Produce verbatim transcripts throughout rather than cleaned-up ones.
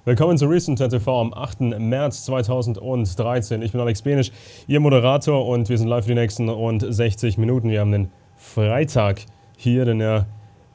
Willkommen zu Recent T V am achten März zweitausenddreizehn. Ich bin Alex Benisch, Ihr Moderator, und wir sind live für die nächsten rund sechzig Minuten. Wir haben den Freitag hier, den äh,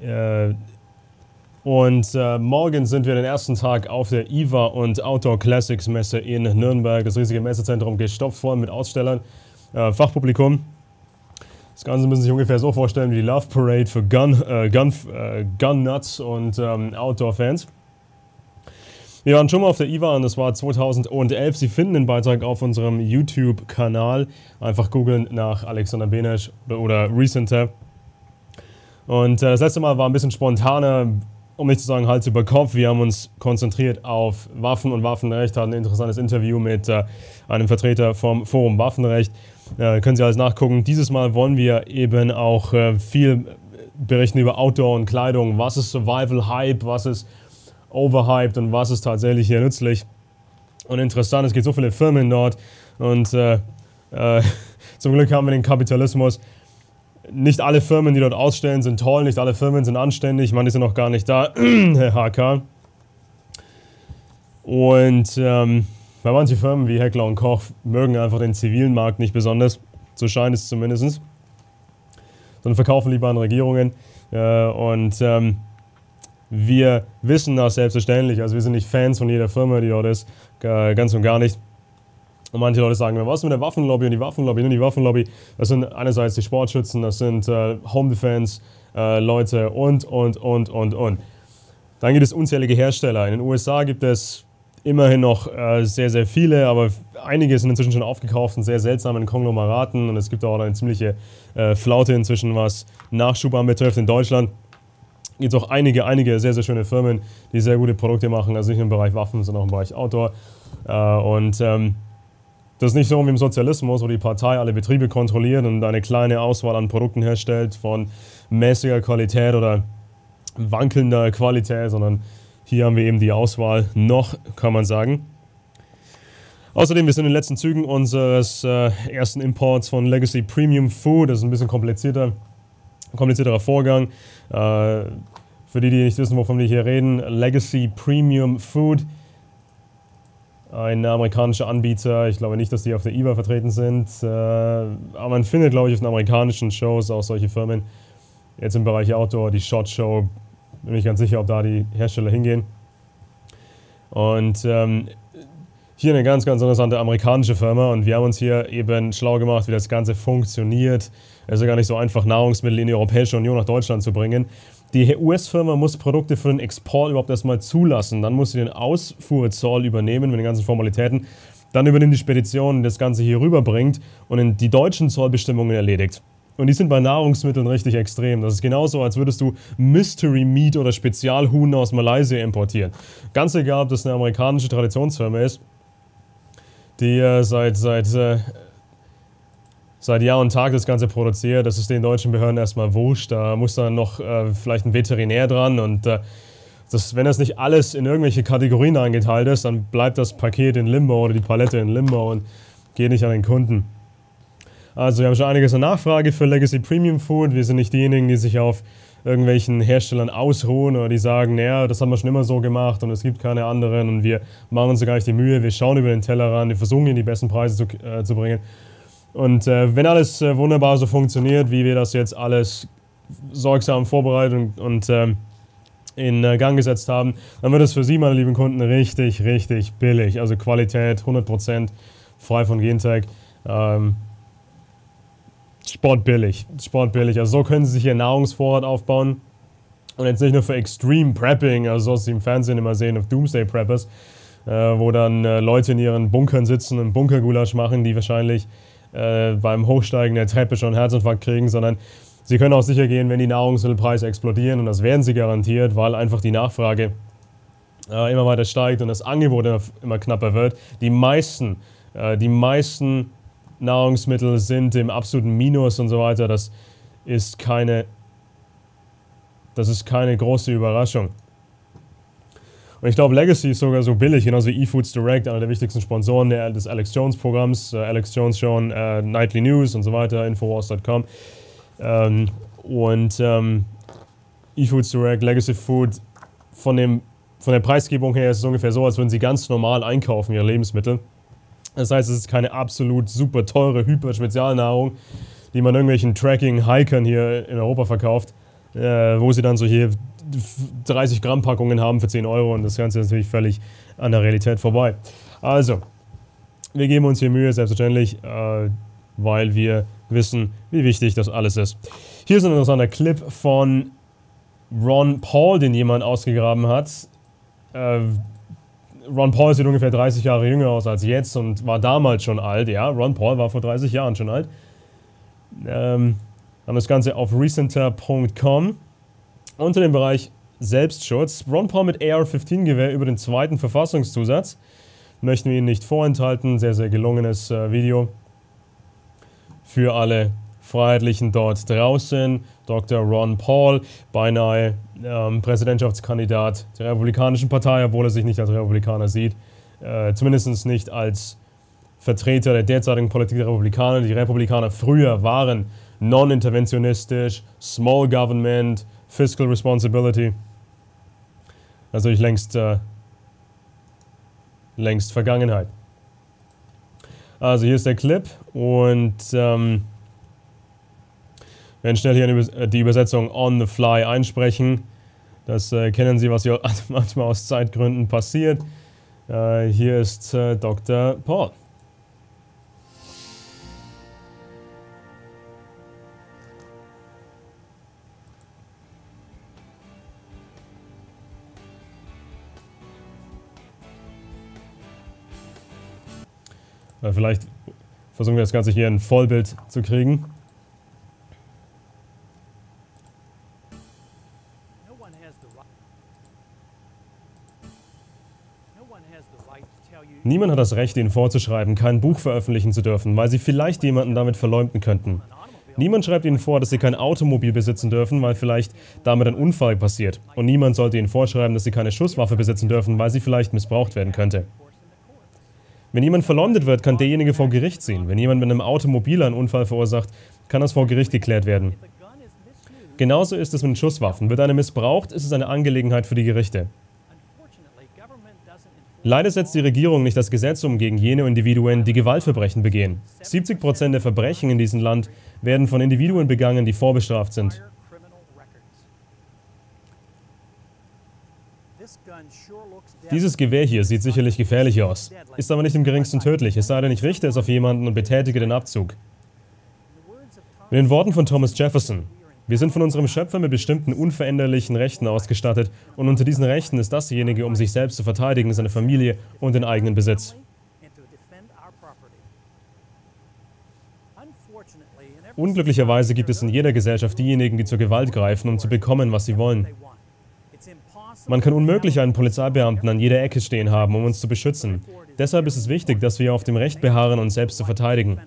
und äh, morgen sind wir den ersten Tag auf der I W A und Outdoor Classics Messe in Nürnberg. Das riesige Messezentrum gestopft voll mit Ausstellern, äh, Fachpublikum. Das Ganze müssen Sie sich ungefähr so vorstellen wie die Love Parade für Gun, äh, Gun, äh, Gun Nuts und ähm, Outdoor-Fans. Wir waren schon mal auf der I W A und das war zweitausendelf. Sie finden den Beitrag auf unserem YouTube-Kanal. Einfach googeln nach Alexander Benisch oder, oder Recent Tab. Und äh, das letzte Mal war ein bisschen spontaner, um nicht zu sagen Hals über Kopf. Wir haben uns konzentriert auf Waffen und Waffenrecht, hatten ein interessantes Interview mit äh, einem Vertreter vom Forum Waffenrecht. Äh, können Sie alles nachgucken. Dieses Mal wollen wir eben auch äh, viel berichten über Outdoor und Kleidung. Was ist Survival-Hype, was ist overhyped und was ist tatsächlich hier nützlich und interessant. Es gibt so viele Firmen dort und äh, äh, zum Glück haben wir den Kapitalismus. Nicht alle Firmen, die dort ausstellen, sind toll, nicht alle Firmen sind anständig, manche sind noch gar nicht da, Herr H K. Und ähm, bei manchen Firmen wie Heckler und Koch mögen einfach den zivilen Markt nicht besonders, so scheint es zumindest, sondern verkaufen lieber an Regierungen äh, und ähm, wir wissen das selbstverständlich, also wir sind nicht Fans von jeder Firma, die dort ist, ganz und gar nicht. Und manche Leute sagen mir, was mit der Waffenlobby und die Waffenlobby und die Waffenlobby, das sind einerseits die Sportschützen, das sind äh, Home Defense äh, Leute und, und, und, und, und. Dann gibt es unzählige Hersteller. In den U S A gibt es immerhin noch äh, sehr, sehr viele, aber einige sind inzwischen schon aufgekauft in sehr seltsamen Konglomeraten und es gibt auch eine ziemliche äh, Flaute inzwischen, was Nachschub anbetrifft in Deutschland. Gibt es auch einige, einige sehr, sehr schöne Firmen, die sehr gute Produkte machen, also nicht nur im Bereich Waffen, sondern auch im Bereich Outdoor. Äh, und ähm, das ist nicht so wie im Sozialismus, wo die Partei alle Betriebe kontrolliert und eine kleine Auswahl an Produkten herstellt von mäßiger Qualität oder wankelnder Qualität, sondern hier haben wir eben die Auswahl noch, kann man sagen. Außerdem, wir sind in den letzten Zügen unseres äh, ersten Imports von Legacy Premium Food. Das ist ein bisschen komplizierter. komplizierterer Vorgang. Äh, für die, die nicht wissen, wovon wir hier reden, Legacy Premium Food, ein amerikanischer Anbieter. Ich glaube nicht, dass die auf der I W A vertreten sind, äh, aber man findet, glaube ich, auf den amerikanischen Shows auch solche Firmen. Jetzt im Bereich Outdoor, die SHOT Show, bin ich ganz sicher, ob da die Hersteller hingehen. Und ähm, hier eine ganz, ganz interessante amerikanische Firma und wir haben uns hier eben schlau gemacht, wie das Ganze funktioniert. Es ist ja gar nicht so einfach, Nahrungsmittel in die Europäische Union nach Deutschland zu bringen. Die U S-Firma muss Produkte für den Export überhaupt erstmal zulassen. Dann muss sie den Ausfuhrzoll übernehmen mit den ganzen Formalitäten. Dann übernimmt die Spedition, die das Ganze hier rüberbringt und in die deutschen Zollbestimmungen erledigt. Und die sind bei Nahrungsmitteln richtig extrem. Das ist genauso, als würdest du Mystery Meat oder Spezialhuhn aus Malaysia importieren. Ganz egal, ob das eine amerikanische Traditionsfirma ist, die äh, seit, seit, äh, seit Jahr und Tag das Ganze produziert. Das ist den deutschen Behörden erstmal wurscht. Da muss dann noch äh, vielleicht ein Veterinär dran. Und äh, das, wenn das nicht alles in irgendwelche Kategorien eingeteilt ist, dann bleibt das Paket in Limbo oder die Palette in Limbo und geht nicht an den Kunden. Also wir haben schon einiges an Nachfrage für Legacy Premium Food. Wir sind nicht diejenigen, die sich auf irgendwelchen Herstellern ausruhen oder die sagen, naja, das haben wir schon immer so gemacht und es gibt keine anderen und wir machen uns gar nicht die Mühe, wir schauen über den Tellerrand, wir versuchen, ihnen die besten Preise zu, äh, zu bringen. Und äh, wenn alles äh, wunderbar so funktioniert, wie wir das jetzt alles sorgsam vorbereitet und, und äh, in äh, Gang gesetzt haben, dann wird es für Sie, meine lieben Kunden, richtig, richtig billig. Also Qualität, hundert Prozent, frei von Gentech. Ähm, Sportbillig, sportbillig. Also so können Sie sich Ihr Nahrungsvorrat aufbauen. Und jetzt nicht nur für Extreme Prepping, also so, was Sie im Fernsehen immer sehen, auf Doomsday Preppers, äh, wo dann äh, Leute in ihren Bunkern sitzen und Bunkergulasch machen, die wahrscheinlich äh, beim Hochsteigen der Treppe schon einen Herzinfarkt kriegen, sondern Sie können auch sicher gehen, wenn die Nahrungsmittelpreise explodieren, und das werden sie garantiert, weil einfach die Nachfrage äh, immer weiter steigt und das Angebot immer, immer knapper wird. Die meisten, äh, die meisten Nahrungsmittel sind im absoluten Minus und so weiter. Das ist keine, das ist keine große Überraschung. Und ich glaube, Legacy ist sogar so billig, genauso wie eFoods Direct, einer der wichtigsten Sponsoren der, des Alex Jones Programms. Äh, Alex Jones schon, äh, Nightly News und so weiter, Infowars Punkt com. Ähm, und ähm, eFoods Direct, Legacy Food, von dem von der Preisgebung her ist es ungefähr so, als würden sie ganz normal einkaufen, ihre Lebensmittel. Das heißt, es ist keine absolut super teure Hyper-Spezialnahrung, die man irgendwelchen Tracking-Hikern hier in Europa verkauft, äh, wo sie dann so hier dreißig Gramm Packungen haben für zehn Euro und das Ganze ist natürlich völlig an der Realität vorbei. Also, wir geben uns hier Mühe, selbstverständlich, äh, weil wir wissen, wie wichtig das alles ist. Hier ist ein interessanter Clip von Ron Paul, den jemand ausgegraben hat. Äh, Ron Paul sieht ungefähr dreißig Jahre jünger aus als jetzt und war damals schon alt. Ja, Ron Paul war vor dreißig Jahren schon alt. Ähm, haben das Ganze auf recenter punkt com unter dem Bereich Selbstschutz. Ron Paul mit A R fünfzehn Gewehr über den zweiten Verfassungszusatz. Möchten wir Ihnen nicht vorenthalten. Sehr, sehr gelungenes äh, Video für alle Freiheitlichen dort draußen. Doktor Ron Paul, beinahe ähm, Präsidentschaftskandidat der Republikanischen Partei, obwohl er sich nicht als Republikaner sieht. Äh, zumindest nicht als Vertreter der derzeitigen Politik der Republikaner. Die Republikaner früher waren non-interventionistisch, small government, fiscal responsibility. Also ich längst, äh, längst Vergangenheit. Also hier ist der Clip und ähm, wir werden schnell hier die Übersetzung on the fly einsprechen. Das äh, kennen Sie, was hier manchmal aus Zeitgründen passiert. Äh, hier ist äh, Doktor Paul. Äh, vielleicht versuchen wir das Ganze hier in Vollbild zu kriegen. Niemand hat das Recht, Ihnen vorzuschreiben, kein Buch veröffentlichen zu dürfen, weil Sie vielleicht jemanden damit verleumden könnten. Niemand schreibt Ihnen vor, dass Sie kein Automobil besitzen dürfen, weil vielleicht damit ein Unfall passiert. Und niemand sollte Ihnen vorschreiben, dass Sie keine Schusswaffe besitzen dürfen, weil sie vielleicht missbraucht werden könnte. Wenn jemand verleumdet wird, kann derjenige vor Gericht ziehen. Wenn jemand mit einem Automobil einen Unfall verursacht, kann das vor Gericht geklärt werden. Genauso ist es mit Schusswaffen. Wird eine missbraucht, ist es eine Angelegenheit für die Gerichte. Leider setzt die Regierung nicht das Gesetz um gegen jene Individuen, die Gewaltverbrechen begehen. siebzig Prozent der Verbrechen in diesem Land werden von Individuen begangen, die vorbestraft sind. Dieses Gewehr hier sieht sicherlich gefährlich aus, ist aber nicht im geringsten tödlich, es sei denn, ich richte es auf jemanden und betätige den Abzug. Mit den Worten von Thomas Jefferson: Wir sind von unserem Schöpfer mit bestimmten unveränderlichen Rechten ausgestattet und unter diesen Rechten ist dasjenige, um sich selbst zu verteidigen, seine Familie und den eigenen Besitz. Unglücklicherweise gibt es in jeder Gesellschaft diejenigen, die zur Gewalt greifen, um zu bekommen, was sie wollen. Man kann unmöglich einen Polizeibeamten an jeder Ecke stehen haben, um uns zu beschützen. Deshalb ist es wichtig, dass wir auf dem Recht beharren, uns selbst zu verteidigen.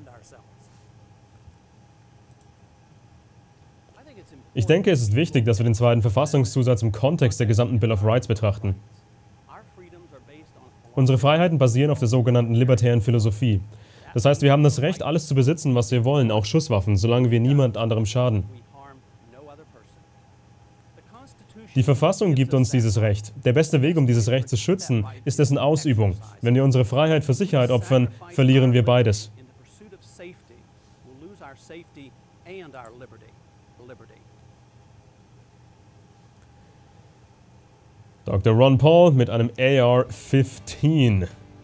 Ich denke, es ist wichtig, dass wir den zweiten Verfassungszusatz im Kontext der gesamten Bill of Rights betrachten. Unsere Freiheiten basieren auf der sogenannten libertären Philosophie. Das heißt, wir haben das Recht, alles zu besitzen, was wir wollen, auch Schusswaffen, solange wir niemand anderem schaden. Die Verfassung gibt uns dieses Recht. Der beste Weg, um dieses Recht zu schützen, ist dessen Ausübung. Wenn wir unsere Freiheit für Sicherheit opfern, verlieren wir beides. Doktor Ron Paul mit einem A R fünfzehn.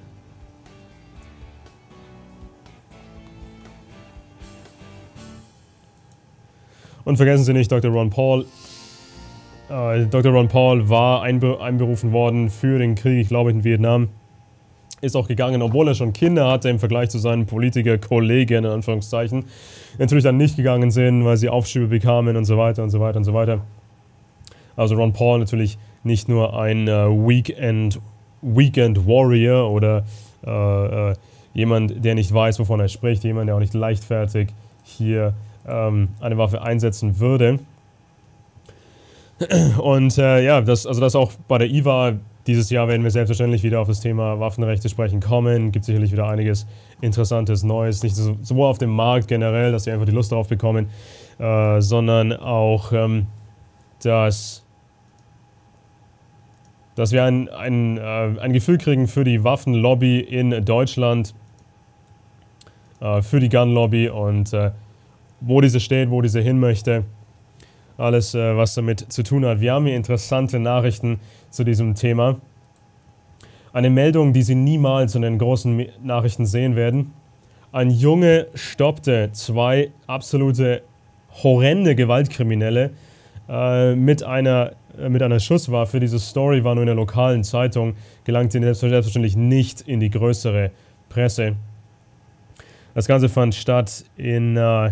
Und vergessen Sie nicht, Doktor Ron Paul Äh, Doktor Ron Paul war einbe einberufen worden für den Krieg, glaube ich, in Vietnam. Ist auch gegangen, obwohl er schon Kinder hatte im Vergleich zu seinen Politiker-Kollegen, in Anführungszeichen. Natürlich dann nicht gegangen sind, weil sie Aufschübe bekamen und so weiter und so weiter und so weiter. Also Ron Paul natürlich nicht nur ein äh, Weekend, Weekend Warrior oder äh, äh, jemand, der nicht weiß, wovon er spricht, jemand, der auch nicht leichtfertig hier ähm, eine Waffe einsetzen würde. Und äh, ja, das, also das auch bei der I W A, dieses Jahr werden wir selbstverständlich wieder auf das Thema Waffenrechte sprechen kommen. Gibt sicherlich wieder einiges Interessantes, Neues, nicht so, sowohl auf dem Markt generell, dass sie einfach die Lust darauf bekommen, äh, sondern auch, ähm, dass dass wir ein, ein, äh, ein Gefühl kriegen für die Waffenlobby in Deutschland, äh, für die Gun-Lobby und äh, wo diese steht, wo diese hin möchte. Alles, äh, was damit zu tun hat. Wir haben hier interessante Nachrichten zu diesem Thema. Eine Meldung, die Sie niemals in den großen Nachrichten sehen werden. Ein Junge stoppte zwei absolute horrende Gewaltkriminelle äh, mit, einer, äh, mit einer Schusswaffe. Diese Story war nur in der lokalen Zeitung, gelangte selbstverständlich nicht in die größere Presse. Das Ganze fand statt in, äh, äh,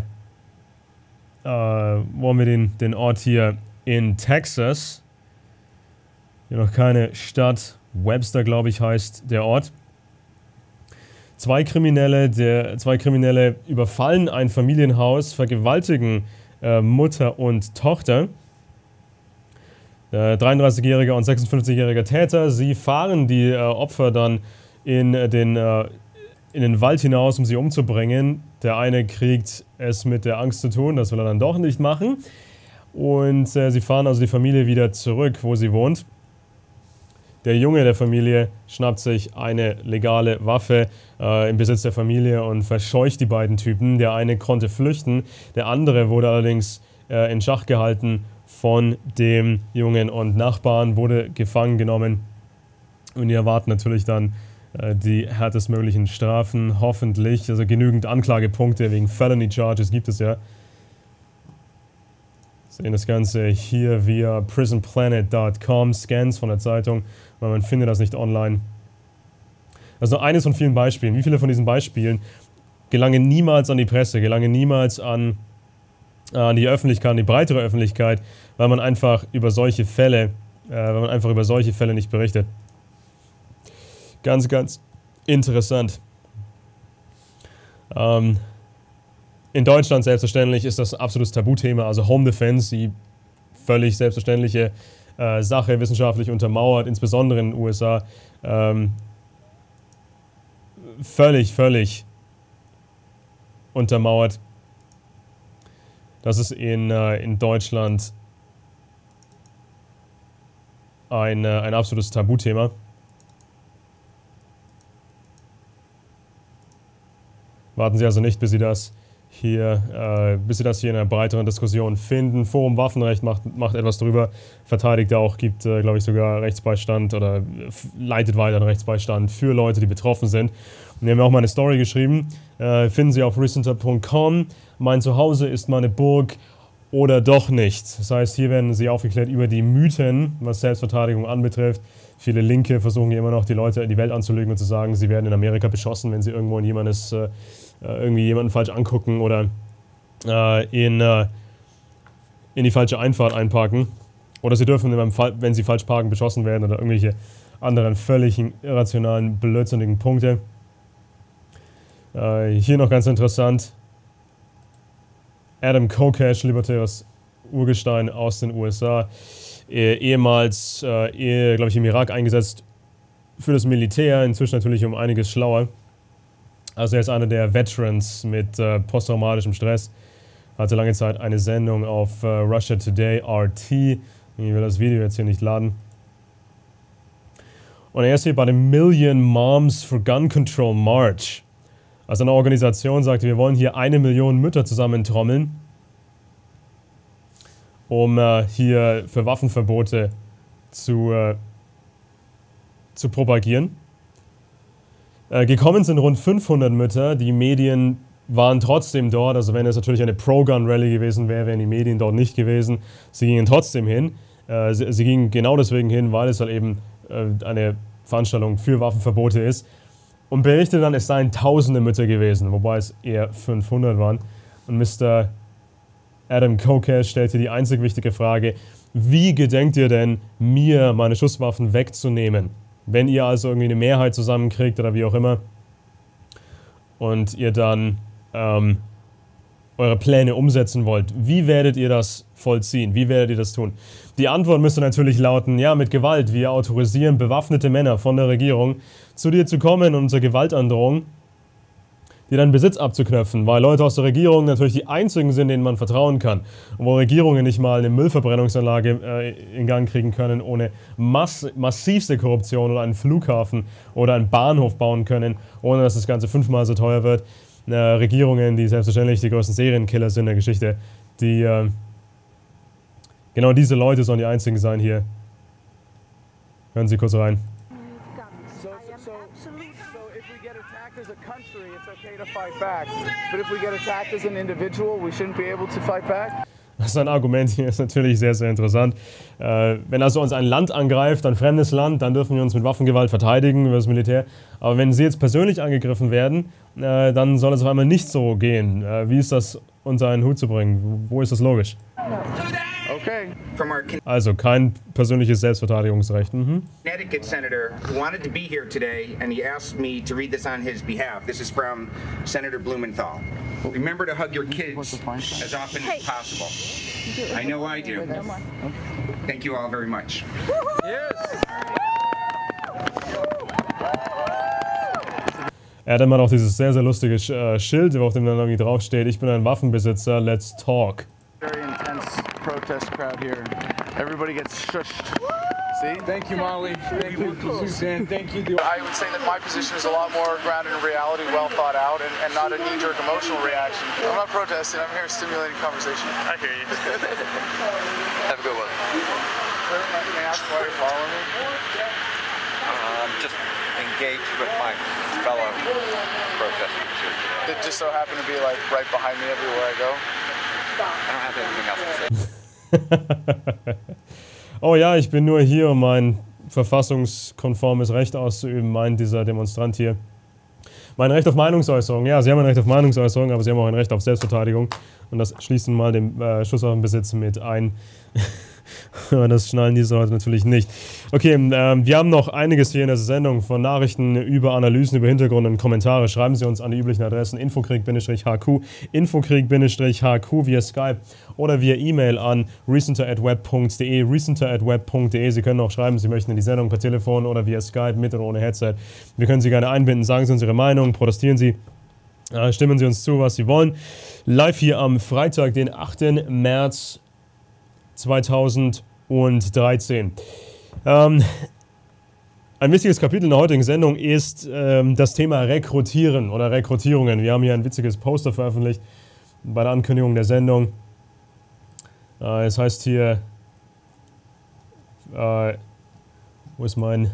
wo haben wir den, den Ort hier? In Texas. Hier noch keine Stadt. Webster, glaube ich, heißt der Ort. Zwei Kriminelle, der, zwei Kriminelle überfallen ein Familienhaus, vergewaltigen äh, Mutter und Tochter. Äh, dreiunddreißigjähriger und sechsundfünfzigjähriger Täter. Sie fahren die äh, Opfer dann in den, äh, in den Wald hinaus, um sie umzubringen. Der eine kriegt es mit der Angst zu tun, das will er dann doch nicht machen. Und äh, sie fahren also die Familie wieder zurück, wo sie wohnt. Der Junge der Familie schnappt sich eine legale Waffe äh, im Besitz der Familie und verscheucht die beiden Typen. Der eine konnte flüchten, der andere wurde allerdings äh, in Schach gehalten von dem Jungen und Nachbarn, wurde gefangen genommen. Und die erwarten natürlich dann äh, die härtestmöglichen Strafen, hoffentlich. Also genügend Anklagepunkte wegen Felony Charges gibt es ja. Sehen das Ganze hier via prison planet dot com, Scans von der Zeitung, weil man findet das nicht online. Das ist nur eines von vielen Beispielen. Wie viele von diesen Beispielen gelangen niemals an die Presse, gelangen niemals an, äh, an die Öffentlichkeit, an die breitere Öffentlichkeit, weil man einfach über solche Fälle, äh, weil man einfach über solche Fälle nicht berichtet. Ganz, ganz interessant. Ähm... In Deutschland selbstverständlich ist das ein absolutes Tabuthema, also Home Defense, die völlig selbstverständliche äh, Sache, wissenschaftlich untermauert, insbesondere in den U S A. Ähm, völlig, völlig untermauert. Das ist in, äh, in Deutschland ein, äh, ein absolutes Tabuthema. Warten Sie also nicht, bis Sie das hier, äh, bis Sie das hier in einer breiteren Diskussion finden. Forum Waffenrecht macht, macht etwas drüber, verteidigt auch, gibt, äh, glaube ich, sogar Rechtsbeistand oder leitet weiter einen Rechtsbeistand für Leute, die betroffen sind. Und wir haben auch mal eine Story geschrieben, äh, finden Sie auf recenter punkt com. Mein Zuhause ist meine Burg oder doch nicht. Das heißt, hier werden Sie aufgeklärt über die Mythen, was Selbstverteidigung anbetrifft. Viele Linke versuchen hier immer noch, die Leute in die Welt anzulügen und zu sagen, sie werden in Amerika beschossen, wenn sie irgendwo in jemandes, äh, irgendwie jemanden falsch angucken oder äh, in, äh, in die falsche Einfahrt einparken. Oder sie dürfen, wenn sie falsch parken, beschossen werden oder irgendwelche anderen völlig irrationalen, blödsinnigen Punkte. Äh, hier noch ganz interessant. Adam Kokesh, libertäres Urgestein aus den U S A, eh, ehemals, äh, eh, glaube ich, im Irak eingesetzt für das Militär, inzwischen natürlich um einiges schlauer. Also er ist einer der Veterans mit äh, posttraumatischem Stress, hatte lange Zeit eine Sendung auf äh, Russia Today, R T. Ich will das Video jetzt hier nicht laden. Und er ist hier bei dem Million Moms for Gun Control March. Also eine Organisation sagte, wir wollen hier eine Million Mütter zusammentrommeln, um äh, hier für Waffenverbote zu, äh, zu propagieren. Äh, gekommen sind rund fünfhundert Mütter, die Medien waren trotzdem dort, also wenn es natürlich eine Pro-Gun-Rally gewesen wäre, wären die Medien dort nicht gewesen. Sie gingen trotzdem hin. Äh, sie, sie gingen genau deswegen hin, weil es halt eben äh, eine Veranstaltung für Waffenverbote ist. Und berichtete dann, es seien tausende Mütter gewesen, wobei es eher fünfhundert waren. Und Mister Adam Kokesh stellte die einzig wichtige Frage, wie gedenkt ihr denn, mir meine Schusswaffen wegzunehmen? Wenn ihr also irgendwie eine Mehrheit zusammenkriegt oder wie auch immer und ihr dann ähm, eure Pläne umsetzen wollt, wie werdet ihr das vollziehen? Wie werdet ihr das tun? Die Antwort müsste natürlich lauten, ja, mit Gewalt. Wir autorisieren bewaffnete Männer von der Regierung, zu dir zu kommen und unsere Gewaltandrohung die dann Besitz abzuknöpfen, weil Leute aus der Regierung natürlich die einzigen sind, denen man vertrauen kann. Und wo Regierungen nicht mal eine Müllverbrennungsanlage äh, in Gang kriegen können, ohne mass massivste Korruption oder einen Flughafen oder einen Bahnhof bauen können, ohne dass das Ganze fünfmal so teuer wird. Äh, Regierungen, die selbstverständlich die größten Serienkiller sind in der Geschichte, die äh, genau diese Leute sollen die einzigen sein hier. Hören Sie kurz rein. So, so, so if we get attacked as a country, it's okay to fight back. But if we get attacked as an individual, we shouldn't be able to fight back. Sein Argument hier ist natürlich sehr, sehr interessant. Äh, wenn also uns ein Land angreift, ein fremdes Land, dann dürfen wir uns mit Waffengewalt verteidigen über das Militär. Aber wenn sie jetzt persönlich angegriffen werden, äh, dann soll es auf einmal nicht so gehen. Äh, wie ist das unter einen Hut zu bringen? Wo ist das logisch? Okay. Also kein persönliches Selbstverteidigungsrecht. Mhm. Connecticut senator wanted to be here today, and he asked me to read this on his behalf. This is from Senator Blumenthal. Remember to hug your kids as often as possible. I know I do. Thank you all very much. Yes. Adam hat auch dieses sehr, sehr lustige äh, Schild, auf dem dann irgendwie draufsteht: Ich bin ein Waffenbesitzer, let's talk. Very intense protest crowd here. Everybody gets shushed. See? Thank you, Molly. Thank you, Suzanne. Thank you. I would say that my position is a lot more grounded in reality, well thought out, and, and not a knee-jerk emotional reaction. I'm not protesting, I'm here stimulating conversation. I hear you. Have a good one. May I ask why you're following me? Um, just engaged with my fellow protesters here today. It just so happened to be like right behind me everywhere I go. I don't have anything else to say. Oh ja, ich bin nur hier, um mein verfassungskonformes Recht auszuüben, meint dieser Demonstrant hier. Mein Recht auf Meinungsäußerung. Ja, Sie haben ein Recht auf Meinungsäußerung, aber Sie haben auch ein Recht auf Selbstverteidigung. Und das schließt nun mal den äh, Schusswaffenbesitz mit ein. Das schnallen diese Leute natürlich nicht. Okay, ähm, wir haben noch einiges hier in der Sendung, von Nachrichten über Analysen, über Hintergründe und Kommentare. Schreiben Sie uns an die üblichen Adressen infokrieg-H Q, infokrieg-H Q via Skype oder via E-Mail an recenter at web punkt de, recenter at web punkt de. Sie können auch schreiben, Sie möchten in die Sendung per Telefon oder via Skype mit oder ohne Headset. Wir können Sie gerne einbinden, sagen Sie uns Ihre Meinung, protestieren Sie. Äh, stimmen Sie uns zu, was Sie wollen. Live hier am Freitag, den achten März zweitausenddreizehn. Ähm, ein wichtiges Kapitel in der heutigen Sendung ist ähm, das Thema Rekrutieren oder Rekrutierungen. Wir haben hier ein witziges Poster veröffentlicht bei der Ankündigung der Sendung. Äh, es heißt hier, äh, wo ist mein,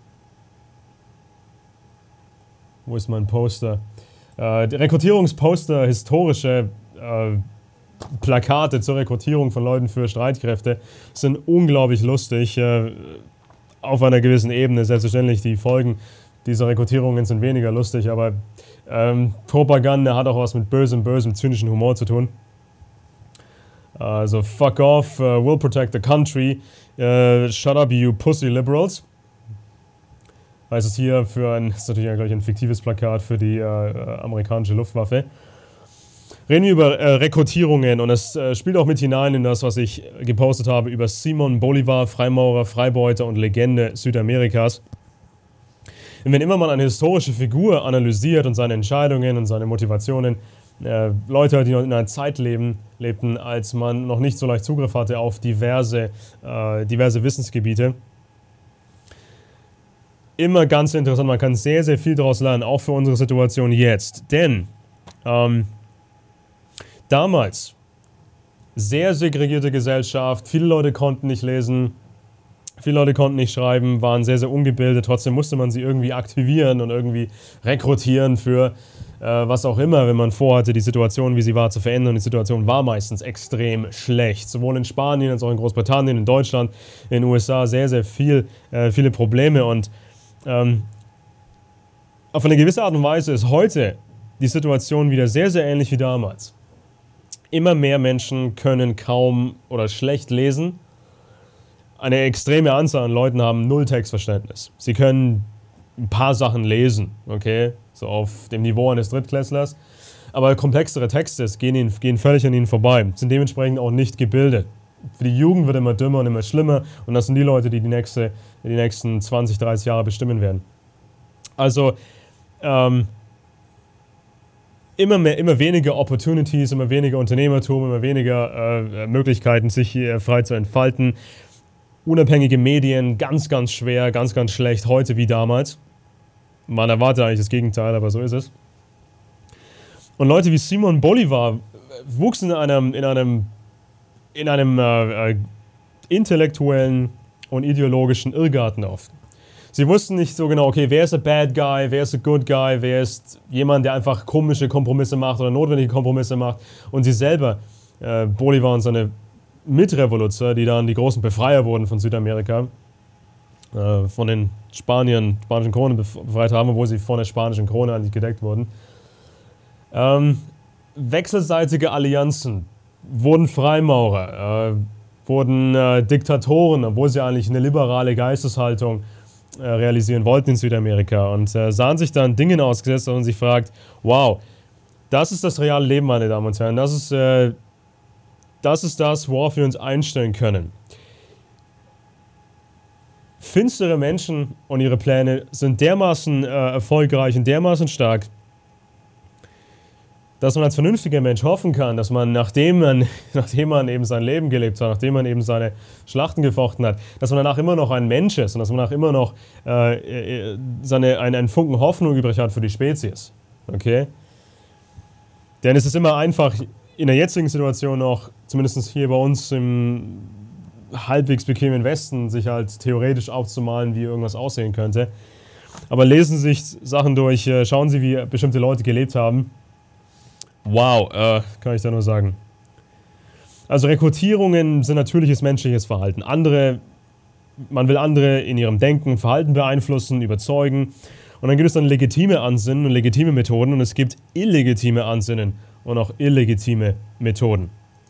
wo ist mein Poster? Äh, Rekrutierungsposter, historische äh, Plakate zur Rekrutierung von Leuten für Streitkräfte sind unglaublich lustig, äh, auf einer gewissen Ebene. Selbstverständlich, die Folgen dieser Rekrutierungen sind weniger lustig, aber ähm, Propaganda hat auch was mit bösem, bösem, zynischen Humor zu tun. Also, fuck off, uh, we'll protect the country, uh, shut up you pussy liberals. Heißt es hier für ein, das ist natürlich gleich ein fiktives Plakat für die äh, amerikanische Luftwaffe. Reden wir über äh, Rekrutierungen und es äh, spielt auch mit hinein in das, was ich gepostet habe über Simon Bolivar, Freimaurer, Freibeuter und Legende Südamerikas. Und wenn immer man eine historische Figur analysiert und seine Entscheidungen und seine Motivationen, äh, Leute, die noch in einer Zeit leben, lebten, als man noch nicht so leicht Zugriff hatte auf diverse, äh, diverse Wissensgebiete, immer ganz interessant, man kann sehr, sehr viel daraus lernen, auch für unsere Situation jetzt. Denn ähm, damals, sehr segregierte Gesellschaft, viele Leute konnten nicht lesen, viele Leute konnten nicht schreiben, waren sehr, sehr ungebildet, trotzdem musste man sie irgendwie aktivieren und irgendwie rekrutieren für äh, was auch immer, wenn man vorhatte, die Situation, wie sie war, zu verändern. Die Situation war meistens extrem schlecht, sowohl in Spanien als auch in Großbritannien, in Deutschland, in den U S A, sehr, sehr viel, äh, viele Probleme und ähm, auf eine gewisse Art und Weise ist heute die Situation wieder sehr, sehr ähnlich wie damals. Immer mehr Menschen können kaum oder schlecht lesen. Eine extreme Anzahl an Leuten haben null Textverständnis. Sie können ein paar Sachen lesen, okay, so auf dem Niveau eines Drittklässlers. Aber komplexere Texte gehen, ihnen, gehen völlig an ihnen vorbei, sind dementsprechend auch nicht gebildet. Für die Jugend wird immer dümmer und immer schlimmer und das sind die Leute, die die, nächste, die nächsten zwanzig, dreißig Jahre bestimmen werden. Also, ähm, immer mehr, immer weniger Opportunities, immer weniger Unternehmertum, immer weniger äh, Möglichkeiten, sich hier frei zu entfalten. Unabhängige Medien, ganz, ganz schwer, ganz, ganz schlecht, heute wie damals. Man erwartet eigentlich das Gegenteil, aber so ist es. Und Leute wie Simon Bolivar wuchsen in einem, in einem, in einem äh, äh, intellektuellen und ideologischen Irrgarten auf. Sie wussten nicht so genau, okay, wer ist ein Bad Guy, wer ist ein Good Guy, wer ist jemand, der einfach komische Kompromisse macht oder notwendige Kompromisse macht. Und sie selber, äh, Bolivar und seine Mitrevoluzer, die dann die großen Befreier wurden von Südamerika, äh, von den Spaniern, spanischen Kronen befreit haben, obwohl sie von der spanischen Krone eigentlich gedeckt wurden. Ähm, wechselseitige Allianzen, wurden Freimaurer, äh, wurden äh, Diktatoren, obwohl sie eigentlich eine liberale Geisteshaltung äh, realisieren wollten in Südamerika und äh, sahen sich dann Dingen ausgesetzt und sich fragt, wow, das ist das reale Leben, meine Damen und Herren, das ist, äh, das, ist das, worauf wir uns einstellen können. Finstere Menschen und ihre Pläne sind dermaßen äh, erfolgreich und dermaßen stark, dass man als vernünftiger Mensch hoffen kann, dass man, nachdem man, nachdem man eben sein Leben gelebt hat, nachdem man eben seine Schlachten gefochten hat, dass man danach immer noch ein Mensch ist und dass man danach immer noch äh, seine, einen, einen Funken Hoffnung übrig hat für die Spezies. Okay? Denn es ist immer einfach, in der jetzigen Situation noch, zumindest hier bei uns im halbwegs bequemen Westen, sich halt theoretisch aufzumalen, wie irgendwas aussehen könnte. Aber lesen Sie sich Sachen durch, schauen Sie, wie bestimmte Leute gelebt haben. Wow, äh, kann ich da nur sagen. Also Rekrutierungen sind natürliches menschliches Verhalten. Andere, man will andere in ihrem Denken und Verhalten beeinflussen, überzeugen. Und dann gibt es dann legitime Ansinnen und legitime Methoden und es gibt illegitime Ansinnen und auch illegitime Methoden.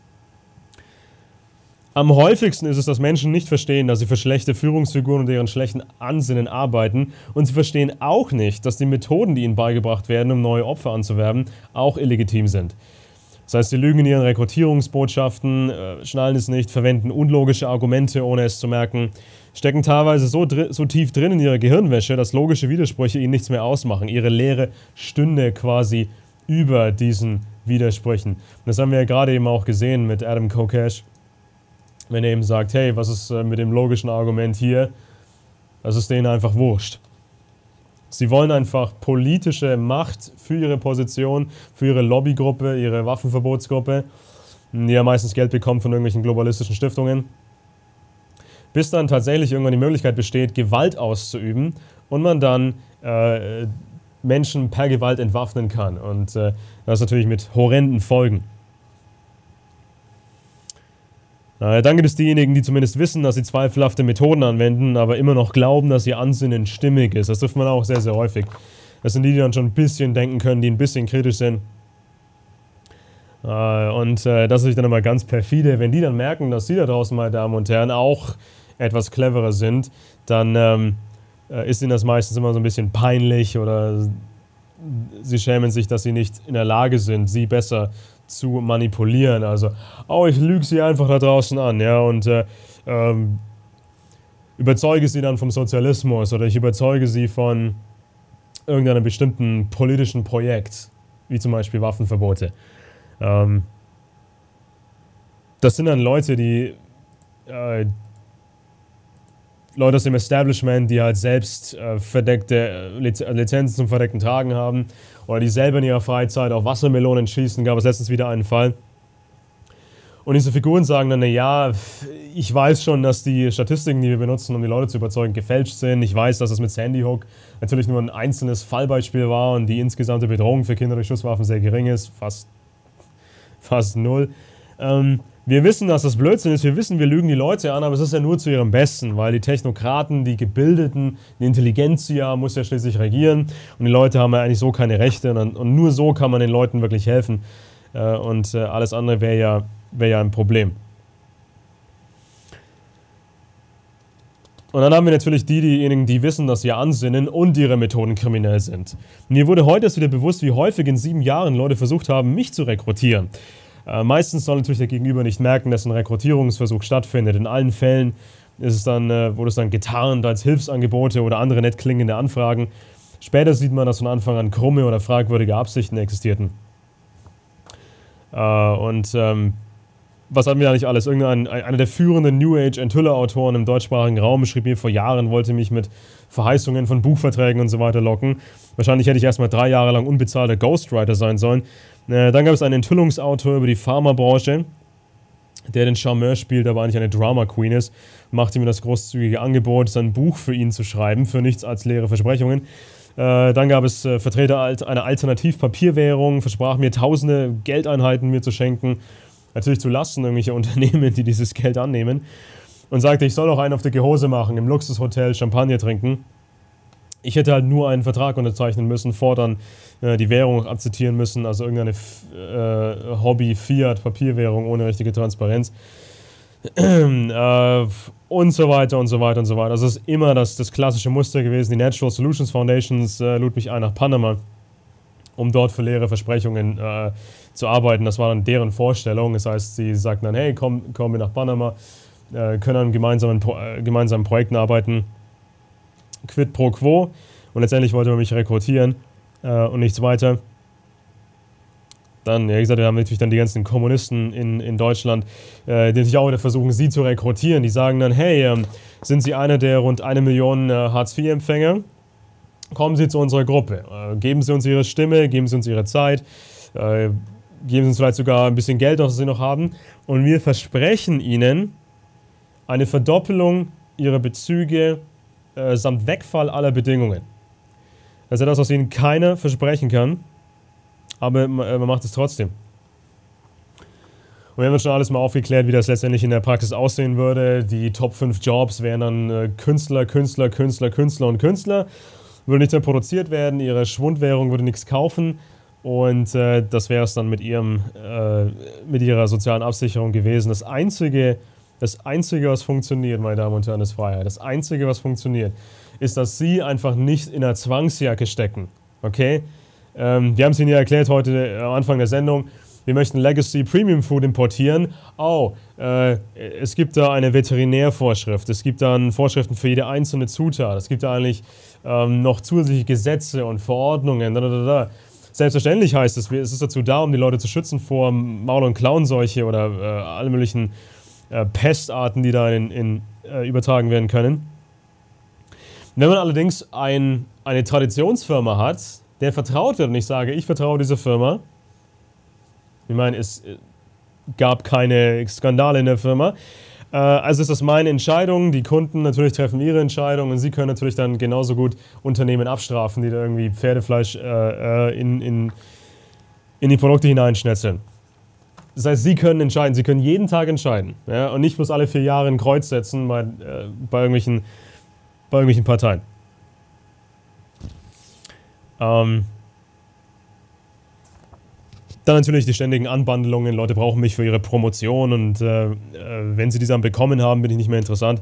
Am häufigsten ist es, dass Menschen nicht verstehen, dass sie für schlechte Führungsfiguren und deren schlechten Ansinnen arbeiten. Und sie verstehen auch nicht, dass die Methoden, die ihnen beigebracht werden, um neue Opfer anzuwerben, auch illegitim sind. Das heißt, sie lügen in ihren Rekrutierungsbotschaften, äh, schnallen es nicht, verwenden unlogische Argumente, ohne es zu merken, stecken teilweise so, so tief drin in ihrer Gehirnwäsche, dass logische Widersprüche ihnen nichts mehr ausmachen. Ihre Lehre stünde quasi über diesen Widersprüchen. Und das haben wir ja gerade eben auch gesehen mit Adam Kokesh. Wenn er eben sagt, hey, was ist mit dem logischen Argument hier? Das ist denen einfach wurscht. Sie wollen einfach politische Macht für ihre Position, für ihre Lobbygruppe, ihre Waffenverbotsgruppe, die ja meistens Geld bekommt von irgendwelchen globalistischen Stiftungen, bis dann tatsächlich irgendwann die Möglichkeit besteht, Gewalt auszuüben und man dann äh, Menschen per Gewalt entwaffnen kann. Und äh, das natürlich mit horrenden Folgen. Dann gibt es diejenigen, die zumindest wissen, dass sie zweifelhafte Methoden anwenden, aber immer noch glauben, dass ihr Ansinnen stimmig ist. Das trifft man auch sehr, sehr häufig. Das sind die, die dann schon ein bisschen denken können, die ein bisschen kritisch sind. Und das ist natürlich dann immer ganz perfide. Wenn die dann merken, dass sie da draußen, meine Damen und Herren, auch etwas cleverer sind, dann ähm, ist ihnen das meistens immer so ein bisschen peinlich oder sie schämen sich, dass sie nicht in der Lage sind, sie besser zu manipulieren. Also, oh, ich lüge sie einfach da draußen an, ja, und äh, ähm, überzeuge sie dann vom Sozialismus oder ich überzeuge sie von irgendeinem bestimmten politischen Projekt, wie zum Beispiel Waffenverbote. Ähm, das sind dann Leute, die äh, Leute aus dem Establishment, die halt selbst äh, verdeckte Liz Lizenzen zum verdeckten Tragen haben oder die selber in ihrer Freizeit auf Wassermelonen schießen, gab es letztens wieder einen Fall. Und diese Figuren sagen dann, naja, ich weiß schon, dass die Statistiken, die wir benutzen, um die Leute zu überzeugen, gefälscht sind. Ich weiß, dass das mit Sandy Hook natürlich nur ein einzelnes Fallbeispiel war und die insgesamte Bedrohung für Kinder durch Schusswaffen sehr gering ist, fast, fast null. Ähm, Wir wissen, dass das Blödsinn ist, wir wissen, wir lügen die Leute an, aber es ist ja nur zu ihrem Besten, weil die Technokraten, die Gebildeten, die Intelligenzia muss ja schließlich regieren und die Leute haben ja eigentlich so keine Rechte und, und nur so kann man den Leuten wirklich helfen äh, und äh, alles andere wäre ja, wär ja ein Problem. Und dann haben wir natürlich die, diejenigen, die wissen, dass ihr Ansinnen und ihre Methoden kriminell sind. Mir wurde heute erst wieder bewusst, wie häufig in sieben Jahren Leute versucht haben, mich zu rekrutieren. Äh, meistens soll natürlich der Gegenüber nicht merken, dass ein Rekrutierungsversuch stattfindet. In allen Fällen ist es dann, äh, wurde es dann getarnt als Hilfsangebote oder andere nett klingende Anfragen. Später sieht man, dass von Anfang an krumme oder fragwürdige Absichten existierten. Äh, und ähm, was hatten wir da nicht alles? Irgendein, einer der führenden New Age-Enthüller-Autoren im deutschsprachigen Raum schrieb mir vor Jahren, wollte mich mit Verheißungen von Buchverträgen und so weiter locken. Wahrscheinlich hätte ich erstmal drei Jahre lang unbezahlter Ghostwriter sein sollen. Äh, dann gab es einen Enthüllungsautor über die Pharmabranche, der den Charmeur spielt, aber eigentlich eine Drama Queen ist, machte mir das großzügige Angebot, sein Buch für ihn zu schreiben, für nichts als leere Versprechungen. Äh, dann gab es äh, Vertreter einer Alternativ-Papierwährung, versprach mir tausende Geldeinheiten mir zu schenken, natürlich zu Lasten irgendwelcher Unternehmen, die dieses Geld annehmen, und sagte, ich soll auch einen auf dicke Hose machen, im Luxushotel Champagner trinken. Ich hätte halt nur einen Vertrag unterzeichnen müssen, fortan äh, die Währung akzeptieren müssen, also irgendeine äh, Hobby-Fiat-Papierwährung ohne richtige Transparenz. äh, und so weiter und so weiter und so weiter. Also es ist immer das, das klassische Muster gewesen. Die Natural Solutions Foundations äh, lud mich ein nach Panama, um dort für leere Versprechungen äh, zu arbeiten. Das war dann deren Vorstellung. Das heißt, sie sagten dann, hey, komm, komm wir nach Panama, äh, können an gemeinsamen, Pro äh, gemeinsamen Projekten arbeiten. Quid pro quo, und letztendlich wollte man mich rekrutieren äh, und nichts weiter. Dann, ja, wie gesagt, wir haben natürlich dann die ganzen Kommunisten in, in Deutschland, äh, die natürlich auch wieder versuchen, sie zu rekrutieren. Die sagen dann, hey, ähm, sind Sie einer der rund eine Million äh, Hartz vier Empfänger? Kommen Sie zu unserer Gruppe. Äh, geben Sie uns Ihre Stimme, geben Sie uns Ihre Zeit, äh, geben Sie uns vielleicht sogar ein bisschen Geld, das Sie noch haben. Und wir versprechen Ihnen eine Verdoppelung Ihrer Bezüge Äh, samt Wegfall aller Bedingungen. Das ist ja das, was ihnen keiner versprechen kann, aber man, man macht es trotzdem. Und wir haben uns schon alles mal aufgeklärt, wie das letztendlich in der Praxis aussehen würde. Die Top fünf Jobs wären dann äh, Künstler, Künstler, Künstler, Künstler und Künstler. Würde nicht mehr produziert werden, ihre Schwundwährung würde nichts kaufen, und äh, das wäre es dann mit, ihrem, äh, mit ihrer sozialen Absicherung gewesen. Das Einzige, Das Einzige, was funktioniert, meine Damen und Herren, ist Freiheit. Das Einzige, was funktioniert, ist, dass Sie einfach nicht in einer Zwangsjacke stecken. Okay? Ähm, wir haben es Ihnen ja erklärt heute äh, am Anfang der Sendung. Wir möchten Legacy Premium Food importieren. Oh, äh, es gibt da eine Veterinärvorschrift. Es gibt dann Vorschriften für jede einzelne Zutat. Es gibt da eigentlich ähm, noch zusätzliche Gesetze und Verordnungen. Da, da, da, da. Selbstverständlich heißt es, es ist dazu da, um die Leute zu schützen vor Maul- und Klauenseuche oder äh, alle möglichen Äh, Pestarten, die da in, in, äh, übertragen werden können. Wenn man allerdings ein, eine Traditionsfirma hat, der vertraut wird, und ich sage, ich vertraue dieser Firma, ich meine, es äh, gab keine Skandale in der Firma, äh, also ist das meine Entscheidung, die Kunden natürlich treffen ihre Entscheidung, und sie können natürlich dann genauso gut Unternehmen abstrafen, die da irgendwie Pferdefleisch äh, äh, in, in, in die Produkte hineinschnetzeln. Das heißt, Sie können entscheiden, Sie können jeden Tag entscheiden, ja, und nicht bloß alle vier Jahre ein Kreuz setzen bei, äh, bei, irgendwelchen, bei irgendwelchen Parteien. Ähm, dann natürlich die ständigen Anbandelungen, Leute brauchen mich für ihre Promotion, und äh, äh, wenn sie diese dann bekommen haben, bin ich nicht mehr interessant.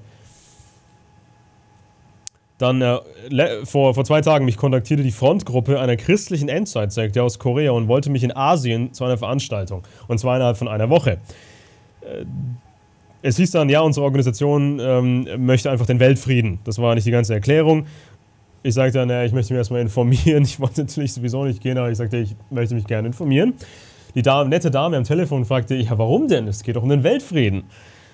Dann äh, vor, vor zwei Tagen mich kontaktierte die Frontgruppe einer christlichen Endzeitsekte aus Korea und wollte mich in Asien zu einer Veranstaltung. Und zwar innerhalb von einer Woche. Äh, es hieß dann, ja, unsere Organisation ähm, möchte einfach den Weltfrieden. Das war nicht die ganze Erklärung. Ich sagte dann, ja, ich möchte mich erstmal informieren. Ich wollte natürlich sowieso nicht gehen, aber ich sagte, ich möchte mich gerne informieren. Die Dame, nette Dame am Telefon fragte, ja, warum denn? Es geht doch um den Weltfrieden.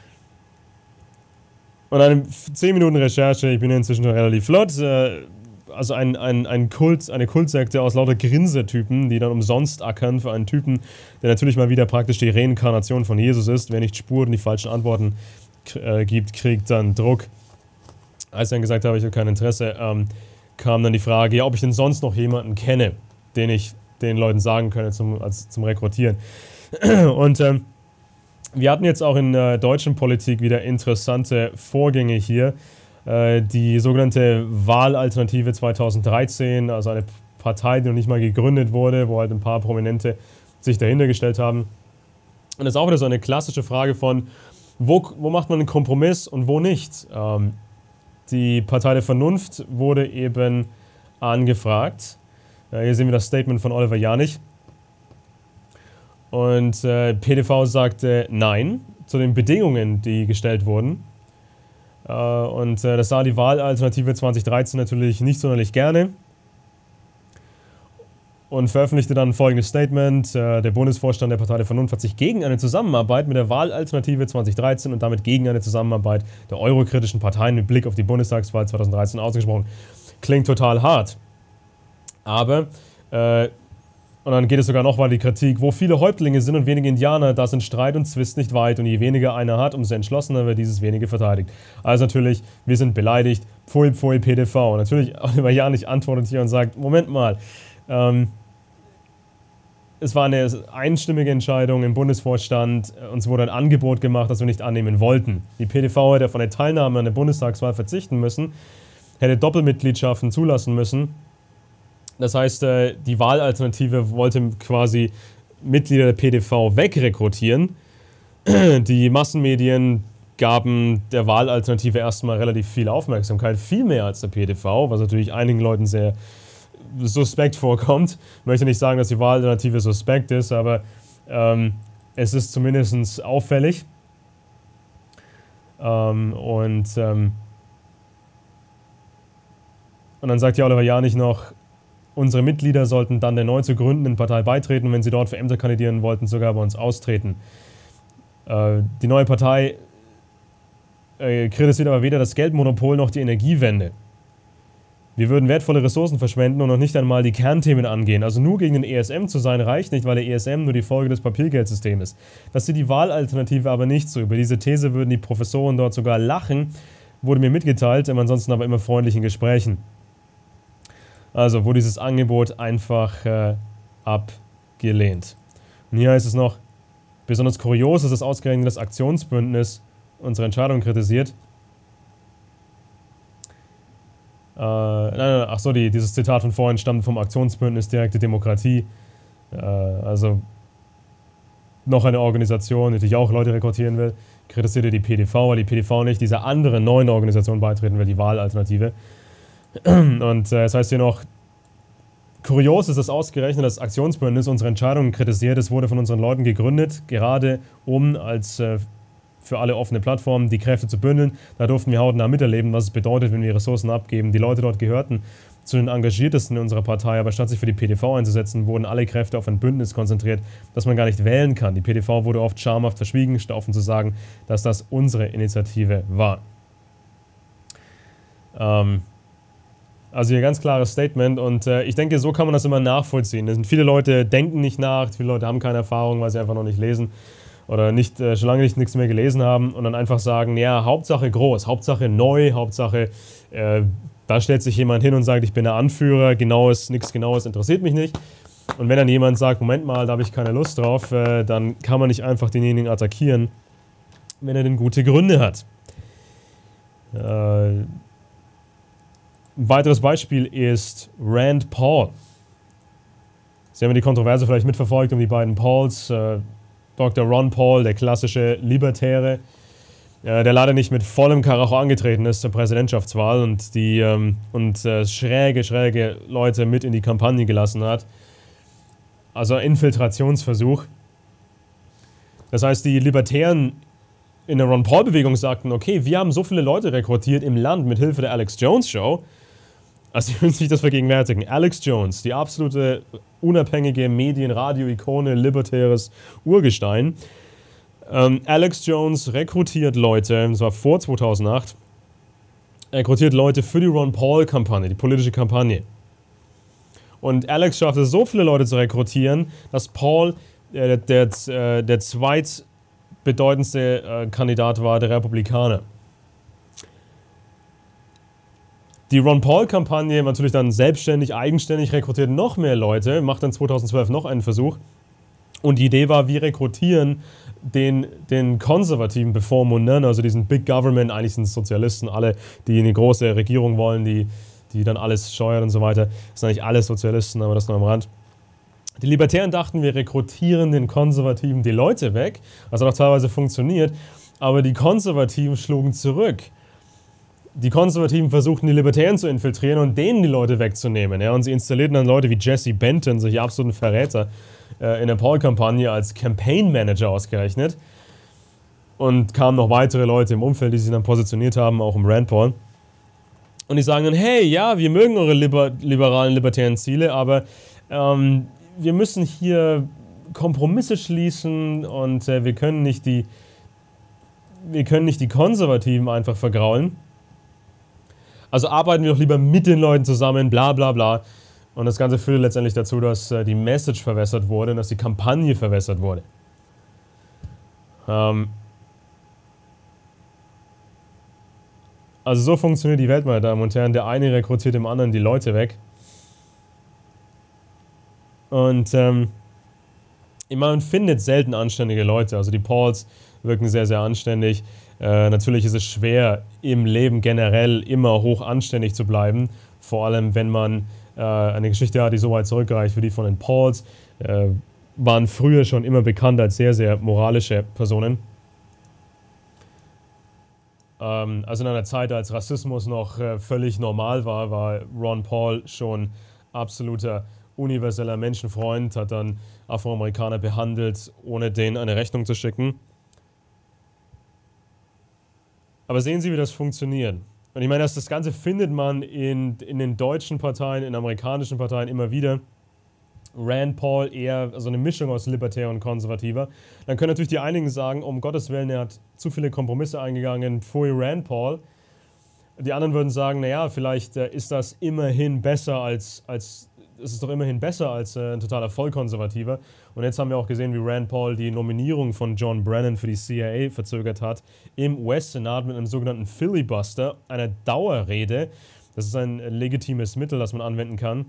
Und eine zehn Minuten Recherche, ich bin ja inzwischen schon relativ flott, äh, also ein, ein, ein Kult, eine Kultsekte aus lauter Grinsetypen, die dann umsonst ackern für einen Typen, der natürlich mal wieder praktisch die Reinkarnation von Jesus ist. Wer nicht spurt und die falschen Antworten äh, gibt, kriegt dann Druck. Als ich dann gesagt habe, ich habe kein Interesse, ähm, kam dann die Frage, ja, ob ich denn sonst noch jemanden kenne, den ich den Leuten sagen könnte zum, als, zum Rekrutieren. Und ähm, wir hatten jetzt auch in der deutschen Politik wieder interessante Vorgänge hier. Äh, die sogenannte Wahlalternative zweitausenddreizehn, also eine Partei, die noch nicht mal gegründet wurde, wo halt ein paar Prominente sich dahinter gestellt haben. Und das ist auch wieder so eine klassische Frage von, wo, wo macht man einen Kompromiss und wo nicht. Ähm, die Partei der Vernunft wurde eben angefragt. Äh, hier sehen wir das Statement von Oliver Janich. Und äh, P D V sagte Nein zu den Bedingungen, die gestellt wurden. Äh, und äh, das sah die Wahlalternative zweitausenddreizehn natürlich nicht sonderlich gerne. und veröffentlichte dann folgendes Statement. Äh, der Bundesvorstand der Partei der Vernunft hat sich gegen eine Zusammenarbeit mit der Wahlalternative zwanzig dreizehn und damit gegen eine Zusammenarbeit der eurokritischen Parteien mit Blick auf die Bundestagswahl zwanzig dreizehn ausgesprochen. Klingt total hart. Aber, äh, und dann geht es sogar noch weiter die Kritik, wo viele Häuptlinge sind und wenige Indianer, da sind Streit und Zwist nicht weit und je weniger einer hat, umso entschlossener wird dieses wenige verteidigt. Also natürlich, wir sind beleidigt, pfui pfui P D V. Und natürlich, Oliver Janich antwortet hier und sagt, Moment mal, ähm, es war eine einstimmige Entscheidung im Bundesvorstand. Uns wurde ein Angebot gemacht, das wir nicht annehmen wollten. Die P D V hätte von der Teilnahme an der Bundestagswahl verzichten müssen, hätte Doppelmitgliedschaften zulassen müssen. Das heißt, die Wahlalternative wollte quasi Mitglieder der P D V wegrekrutieren. Die Massenmedien gaben der Wahlalternative erstmal relativ viel Aufmerksamkeit, viel mehr als der P D V, was natürlich einigen Leuten sehr suspekt vorkommt. Ich möchte nicht sagen, dass die Wahlalternative suspekt ist, aber ähm, es ist zumindest auffällig. Ähm, und, ähm, und dann sagt ja Oliver Janich noch, unsere Mitglieder sollten dann der neu zu gründenden Partei beitreten und wenn sie dort für Ämter kandidieren wollten, sogar bei uns austreten. Äh, die neue Partei äh, kritisiert aber weder das Geldmonopol noch die Energiewende. Wir würden wertvolle Ressourcen verschwenden und noch nicht einmal die Kernthemen angehen. Also nur gegen den E S M zu sein reicht nicht, weil der E S M nur die Folge des Papiergeldsystems ist. Das sieht die Wahlalternative aber nicht so. Über diese These würden die Professoren dort sogar lachen, wurde mir mitgeteilt, ansonsten aber immer freundlich in Gesprächen. Also wurde dieses Angebot einfach äh, abgelehnt. Und hier heißt es noch, besonders kurios ist, dass ausgerechnet das Aktionsbündnis unsere Entscheidung kritisiert. Äh, nein, nein, ach so, die, dieses Zitat von vorhin stammt vom Aktionsbündnis Direkte Demokratie. Äh, also noch eine Organisation, die natürlich auch Leute rekrutieren will, kritisierte die P D V, weil die P D V nicht dieser anderen neuen Organisation beitreten will, die Wahlalternative. Und äh, es heißt hier noch, kurios ist, dass ausgerechnet das Aktionsbündnis unsere Entscheidungen kritisiert. Es wurde von unseren Leuten gegründet, gerade um als äh, für alle offene Plattformen die Kräfte zu bündeln. Da durften wir hautnah miterleben, was es bedeutet, wenn wir Ressourcen abgeben. Die Leute dort gehörten zu den Engagiertesten in unserer Partei, aber statt sich für die P D V einzusetzen, wurden alle Kräfte auf ein Bündnis konzentriert, das man gar nicht wählen kann. Die P D V wurde oft schamhaft verschwiegen, statt offen zu sagen, dass das unsere Initiative war. Ähm... Also hier ganz klares Statement und äh, ich denke, so kann man das immer nachvollziehen. Es sind viele Leute denken nicht nach, viele Leute haben keine Erfahrung, weil sie einfach noch nicht lesen oder nicht, äh, schon lange nicht nichts mehr gelesen haben und dann einfach sagen, ja, Hauptsache groß, Hauptsache neu, Hauptsache, äh, da stellt sich jemand hin und sagt, ich bin der Anführer, genaues, nichts Genaues interessiert mich nicht. Und wenn dann jemand sagt, Moment mal, da habe ich keine Lust drauf, äh, dann kann man nicht einfach denjenigen attackieren, wenn er denn gute Gründe hat. Äh... Ein weiteres Beispiel ist Rand Paul. Sie haben die Kontroverse vielleicht mitverfolgt um die beiden Pauls. Äh, Doktor Ron Paul, der klassische Libertäre, äh, der leider nicht mit vollem Karacho angetreten ist zur Präsidentschaftswahl und, die, ähm, und äh, schräge, schräge Leute mit in die Kampagne gelassen hat. Also Infiltrationsversuch. Das heißt, die Libertären in der Ron Paul-Bewegung sagten, okay, wir haben so viele Leute rekrutiert im Land mit Hilfe der Alex Jones Show. Also ihr müsst sich das vergegenwärtigen. Alex Jones, die absolute unabhängige Medien-Radio-Ikone, libertäres Urgestein. Ähm, Alex Jones rekrutiert Leute, das war vor zweitausendacht, rekrutiert Leute für die Ron Paul-Kampagne, die politische Kampagne. Und Alex schaffte so viele Leute zu rekrutieren, dass Paul äh, der, der, der zweitbedeutendste äh, Kandidat war der Republikaner. Die Ron Paul-Kampagne natürlich dann selbstständig, eigenständig, rekrutiert noch mehr Leute, macht dann zweitausendzwölf noch einen Versuch. Und die Idee war, wir rekrutieren den, den konservativen Bevormundern, also diesen Big Government, eigentlich sind es Sozialisten, alle, die eine große Regierung wollen, die, die dann alles steuert und so weiter. Das sind eigentlich alle Sozialisten, aber das nur am Rand. Die Libertären dachten, wir rekrutieren den Konservativen die Leute weg, was auch teilweise funktioniert, aber die Konservativen schlugen zurück. Die Konservativen versuchten, die Libertären zu infiltrieren und denen die Leute wegzunehmen. Ja? Und sie installierten dann Leute wie Jesse Benton, solche absoluten Verräter, äh, in der Paul-Kampagne als Campaign-Manager ausgerechnet. Und kamen noch weitere Leute im Umfeld, die sich dann positioniert haben, auch um Rand Paul. Und die sagen dann, hey, ja, wir mögen eure liber liberalen, libertären Ziele, aber ähm, wir müssen hier Kompromisse schließen und äh, wir können nicht die wir können nicht die Konservativen einfach vergraulen. Also arbeiten wir doch lieber mit den Leuten zusammen, bla bla bla. Und das Ganze führte letztendlich dazu, dass äh, die Message verwässert wurde und dass die Kampagne verwässert wurde. Ähm also so funktioniert die Welt, meine Damen und Herren. Der eine rekrutiert dem anderen die Leute weg. Und ähm, man findet selten anständige Leute. Also die Pauls wirken sehr, sehr anständig. Äh, natürlich ist es schwer, im Leben generell immer hoch anständig zu bleiben. Vor allem, wenn man äh, eine Geschichte hat, die so weit zurückreicht wie die von den Pauls. Äh, waren früher schon immer bekannt als sehr, sehr moralische Personen. Ähm, also in einer Zeit, als Rassismus noch äh, völlig normal war, war Ron Paul schon absoluter universeller Menschenfreund, hat dann Afroamerikaner behandelt, ohne denen eine Rechnung zu schicken. Aber sehen Sie, wie das funktioniert. Und ich meine, das, das Ganze findet man in, in den deutschen Parteien, in amerikanischen Parteien immer wieder. Rand Paul eher also eine Mischung aus Libertär und Konservativer. Dann können natürlich die einigen sagen, um Gottes Willen, er hat zu viele Kompromisse eingegangen, pfui Rand Paul. Die anderen würden sagen, naja, vielleicht äh, ist das immerhin besser als, als es ist doch immerhin besser als äh, ein totaler Vollkonservativer. Und jetzt haben wir auch gesehen, wie Rand Paul die Nominierung von John Brennan für die C I A verzögert hat im U S-Senat mit einem sogenannten Filibuster, einer Dauerrede. Das ist ein legitimes Mittel, das man anwenden kann.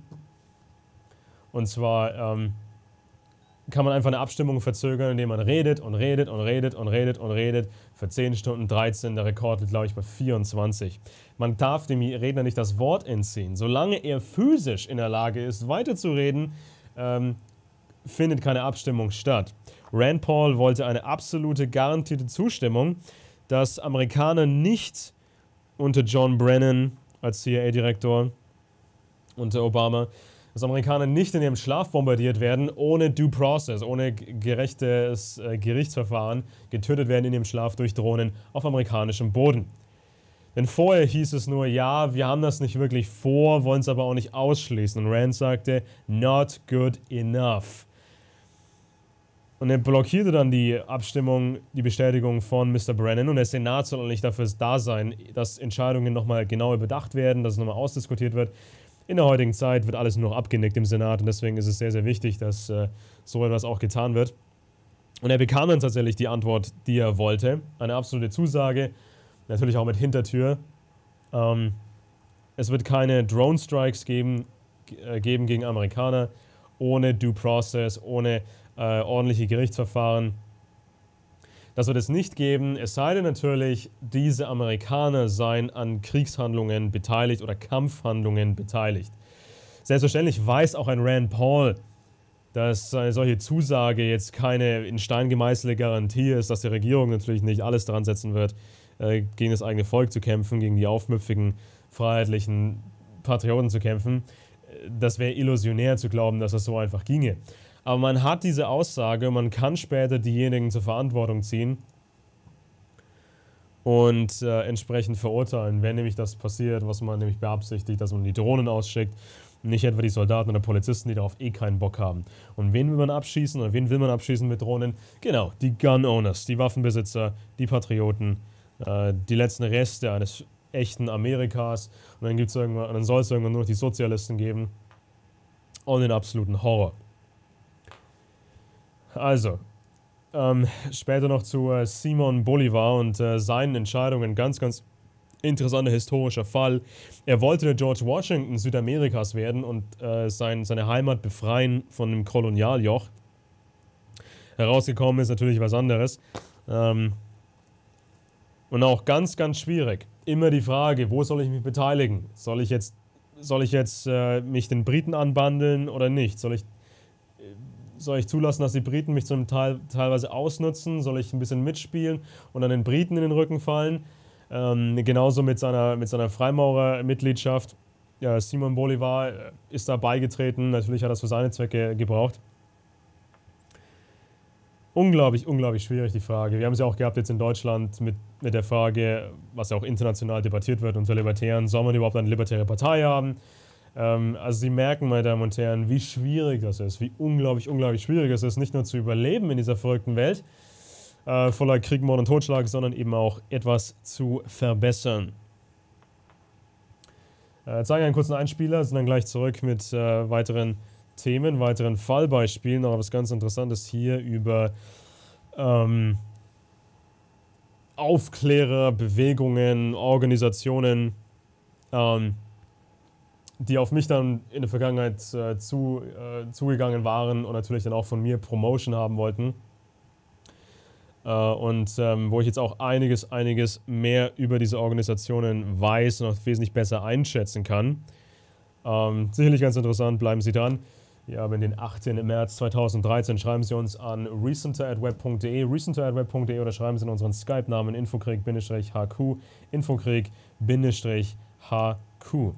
Und zwar ähm, kann man einfach eine Abstimmung verzögern, indem man redet und redet und redet und redet und redet. Für zehn Stunden dreizehn, der Rekord liegt, glaube ich, bei vierundzwanzig. Man darf dem Redner nicht das Wort entziehen. Solange er physisch in der Lage ist, weiterzureden, ähm, findet keine Abstimmung statt. Rand Paul wollte eine absolute, garantierte Zustimmung, dass Amerikaner nicht unter John Brennan als C I A-Direktor, unter Obama, dass Amerikaner nicht in ihrem Schlaf bombardiert werden, ohne Due Process, ohne gerechtes äh, Gerichtsverfahren, getötet werden in ihrem Schlaf durch Drohnen auf amerikanischem Boden. Denn vorher hieß es nur, ja, wir haben das nicht wirklich vor, wollen es aber auch nicht ausschließen. Und Rand sagte, not good enough. Und er blockierte dann die Abstimmung, die Bestätigung von Mister Brennan. Und der Senat soll nicht dafür da sein, dass Entscheidungen nochmal genau überdacht werden, dass es nochmal ausdiskutiert wird. In der heutigen Zeit wird alles nur noch abgenickt im Senat und deswegen ist es sehr, sehr wichtig, dass äh, so etwas auch getan wird. Und er bekam dann tatsächlich die Antwort, die er wollte. Eine absolute Zusage, natürlich auch mit Hintertür. Ähm, es wird keine Drone-Strikes geben, äh, geben gegen Amerikaner ohne Due Process, ohne äh, ordentliche Gerichtsverfahren. Das wird es nicht geben, es sei denn natürlich, diese Amerikaner seien an Kriegshandlungen beteiligt oder Kampfhandlungen beteiligt. Selbstverständlich weiß auch ein Rand Paul, dass eine solche Zusage jetzt keine in Stein gemeißelte Garantie ist, dass die Regierung natürlich nicht alles daran setzen wird, äh, gegen das eigene Volk zu kämpfen, gegen die aufmüpfigen, freiheitlichen Patrioten zu kämpfen. Das wäre illusionär zu glauben, dass das so einfach ginge. Aber man hat diese Aussage und man kann später diejenigen zur Verantwortung ziehen und äh, entsprechend verurteilen, wenn nämlich das passiert, was man nämlich beabsichtigt, dass man die Drohnen ausschickt, nicht etwa die Soldaten oder Polizisten, die darauf eh keinen Bock haben. Und wen will man abschießen oder wen will man abschießen mit Drohnen? Genau, die Gun Owners, die Waffenbesitzer, die Patrioten, äh, die letzten Reste eines echten Amerikas. Und dann, gibt's irgendwann, dann soll es irgendwann nur noch die Sozialisten geben und den absoluten Horror. Also, ähm, später noch zu äh, Simon Bolivar und äh, seinen Entscheidungen. Ganz, ganz interessanter historischer Fall. Er wollte der George Washington Südamerikas werden und äh, sein, seine Heimat befreien von dem Kolonialjoch. Herausgekommen ist natürlich was anderes. Ähm, und auch ganz, ganz schwierig. Immer die Frage, wo soll ich mich beteiligen? Soll ich jetzt, soll ich jetzt äh, mich den Briten anbandeln oder nicht? Soll ich... Soll ich zulassen, dass die Briten mich zum Teil teilweise ausnutzen? Soll ich ein bisschen mitspielen und dann den Briten in den Rücken fallen? Ähm, genauso mit seiner, mit seiner Freimaurer-Mitgliedschaft. Ja, Simon Bolivar ist da beigetreten. Natürlich hat er es für seine Zwecke gebraucht. Unglaublich, unglaublich schwierig die Frage. Wir haben es ja auch gehabt jetzt in Deutschland mit, mit der Frage, was ja auch international debattiert wird unter Libertären. Soll man überhaupt eine libertäre Partei haben? Ähm, also Sie merken, meine Damen und Herren, wie schwierig das ist, wie unglaublich, unglaublich schwierig es ist, nicht nur zu überleben in dieser verrückten Welt, äh, voller Krieg, Mord und Totschlag, sondern eben auch etwas zu verbessern. Äh, zeige einen kurzen Einspieler, sind dann gleich zurück mit äh, weiteren Themen, weiteren Fallbeispielen, aber was ganz Interessantes hier über ähm, Aufklärer, Bewegungen, Organisationen, ähm, die auf mich dann in der Vergangenheit äh, zu, äh, zugegangen waren und natürlich dann auch von mir Promotion haben wollten. Äh, und ähm, wo ich jetzt auch einiges, einiges mehr über diese Organisationen weiß und auch wesentlich besser einschätzen kann. Ähm, sicherlich ganz interessant, bleiben Sie dran. Wir haben den achtzehnten März zweitausenddreizehn. Schreiben Sie uns an recenter at web punkt de, recenter at web punkt de oder schreiben Sie in unseren Skype-Namen Infokrieg-H Q, Infokrieg-H Q.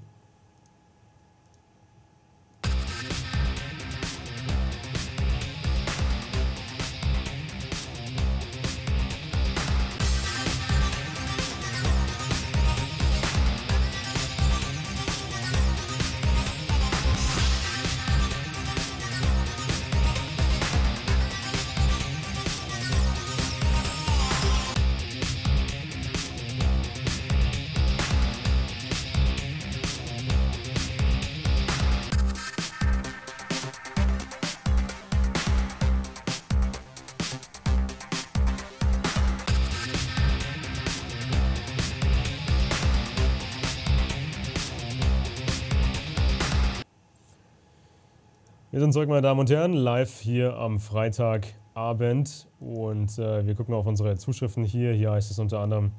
Wir sind zurück, meine Damen und Herren, live hier am Freitagabend und äh, wir gucken auf unsere Zuschriften hier. Hier heißt es unter anderem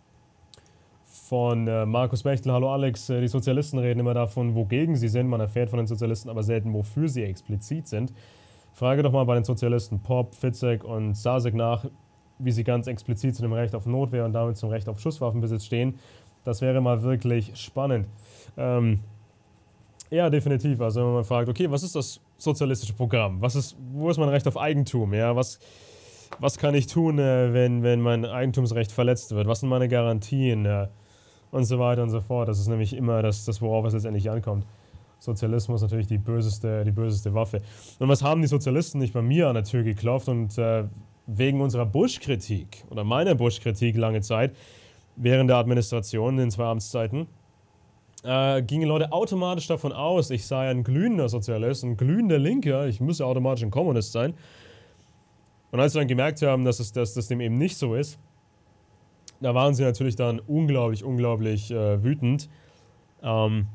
von äh, Markus Bechtel: Hallo Alex, äh, die Sozialisten reden immer davon, wogegen sie sind. Man erfährt von den Sozialisten aber selten, wofür sie explizit sind. Frage doch mal bei den Sozialisten Pop, Fitzek und Sasek nach, wie sie ganz explizit zu dem Recht auf Notwehr und damit zum Recht auf Schusswaffenbesitz stehen. Das wäre mal wirklich spannend. Ähm, Ja, definitiv. Also wenn man fragt, okay, was ist das sozialistische Programm? Was ist, wo ist mein Recht auf Eigentum? Ja, was, was kann ich tun, äh, wenn, wenn mein Eigentumsrecht verletzt wird? Was sind meine Garantien? Äh, und so weiter und so fort. Das ist nämlich immer das, das worauf es letztendlich ankommt. Sozialismus ist natürlich die böseste, die böseste Waffe. Und was haben die Sozialisten nicht bei mir an der Tür geklopft? Und äh, wegen unserer Bush-Kritik oder meiner Bush-Kritik lange Zeit, während der Administration in den zwei Amtszeiten, Äh, gingen Leute automatisch davon aus, ich sei ein glühender Sozialist, ein glühender Linker, ich müsse automatisch ein Kommunist sein. Und als sie dann gemerkt haben, dass, es, dass das dem eben nicht so ist, da waren sie natürlich dann unglaublich, unglaublich äh, wütend. Ähm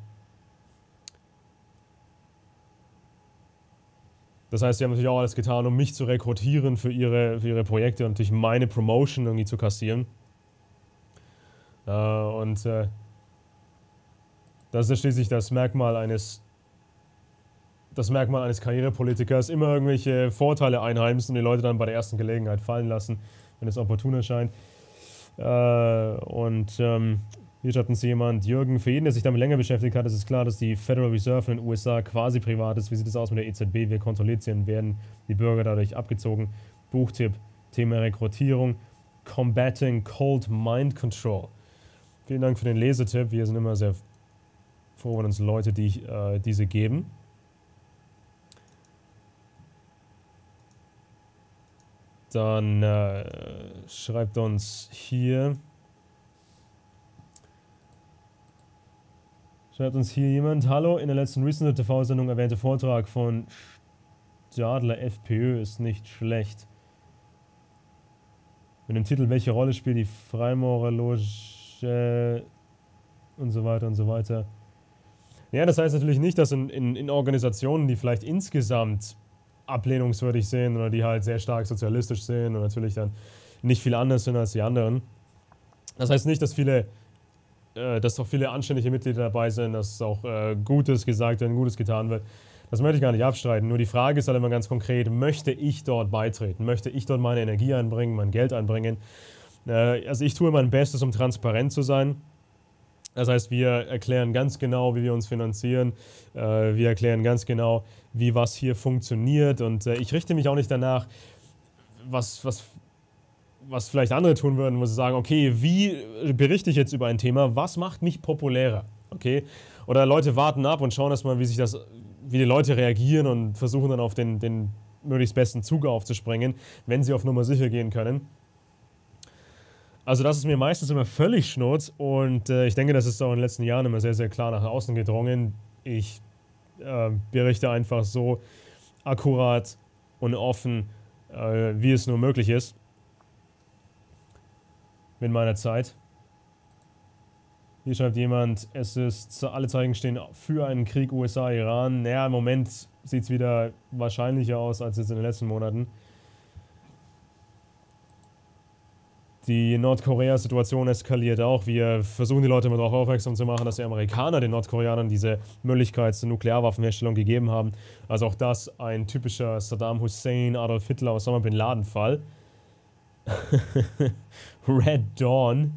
das heißt, sie haben natürlich auch alles getan, um mich zu rekrutieren für ihre, für ihre Projekte und natürlich meine Promotion irgendwie zu kassieren. Äh, und äh, Das ist schließlich das Merkmal eines, das Merkmal eines Karrierepolitikers, immer irgendwelche Vorteile einheimsen und die Leute dann bei der ersten Gelegenheit fallen lassen, wenn es opportun erscheint. Äh, und ähm, hier schreibt uns jemand: Jürgen, für jeden, der sich damit länger beschäftigt hat, ist es klar, dass die Federal Reserve in den U S A quasi privat ist. Wie sieht es aus mit der E Z B? Wer kontrolliert sie und werden die Bürger dadurch abgezogen? Buchtipp, Thema Rekrutierung, Combating Cold Mind Control. Vielen Dank für den Lesetipp, wir sind immer sehr froh, wenn uns Leute die, äh, diese geben. Dann äh, schreibt uns hier schreibt uns hier jemand: Hallo, in der letzten Recent T V-Sendung erwähnte Vortrag von Stadler FPÖ ist nicht schlecht. Mit dem Titel Welche Rolle spielt die Freimaurerloge und so weiter und so weiter. Ja, das heißt natürlich nicht, dass in, in, in Organisationen, die vielleicht insgesamt ablehnungswürdig sind oder die halt sehr stark sozialistisch sind und natürlich dann nicht viel anders sind als die anderen. Das heißt nicht, dass viele, äh, dass auch viele anständige Mitglieder dabei sind, dass auch äh, Gutes gesagt wird, Gutes getan wird. Das möchte ich gar nicht abstreiten. Nur die Frage ist halt immer ganz konkret: Möchte ich dort beitreten? Möchte ich dort meine Energie einbringen, mein Geld einbringen? Äh, also ich tue mein Bestes, um transparent zu sein. Das heißt, wir erklären ganz genau, wie wir uns finanzieren. Äh, wir erklären ganz genau, wie was hier funktioniert. Und äh, ich richte mich auch nicht danach, was, was, was vielleicht andere tun würden, wo sie sagen, okay, wie berichte ich jetzt über ein Thema? Was macht mich populärer? okay. Oder Leute warten ab und schauen erstmal, wie sich das, wie die Leute reagieren und versuchen dann auf den, den möglichst besten Zug aufzuspringen, wenn sie auf Nummer sicher gehen können. Also das ist mir meistens immer völlig schnurz und äh, ich denke, das ist auch in den letzten Jahren immer sehr, sehr klar nach außen gedrungen. Ich äh, berichte einfach so akkurat und offen, äh, wie es nur möglich ist mit meiner Zeit. Hier schreibt jemand, es ist, alle Zeichen stehen für einen Krieg U S A-Iran. Naja, im Moment sieht es wieder wahrscheinlicher aus als jetzt in den letzten Monaten. Die Nordkorea-Situation eskaliert auch. Wir versuchen die Leute immer darauf aufmerksam zu machen, dass die Amerikaner den Nordkoreanern diese Möglichkeit zur Nuklearwaffenherstellung gegeben haben. Also auch das ein typischer Saddam Hussein, Adolf Hitler, Osama Bin Laden-Fall. Red Dawn.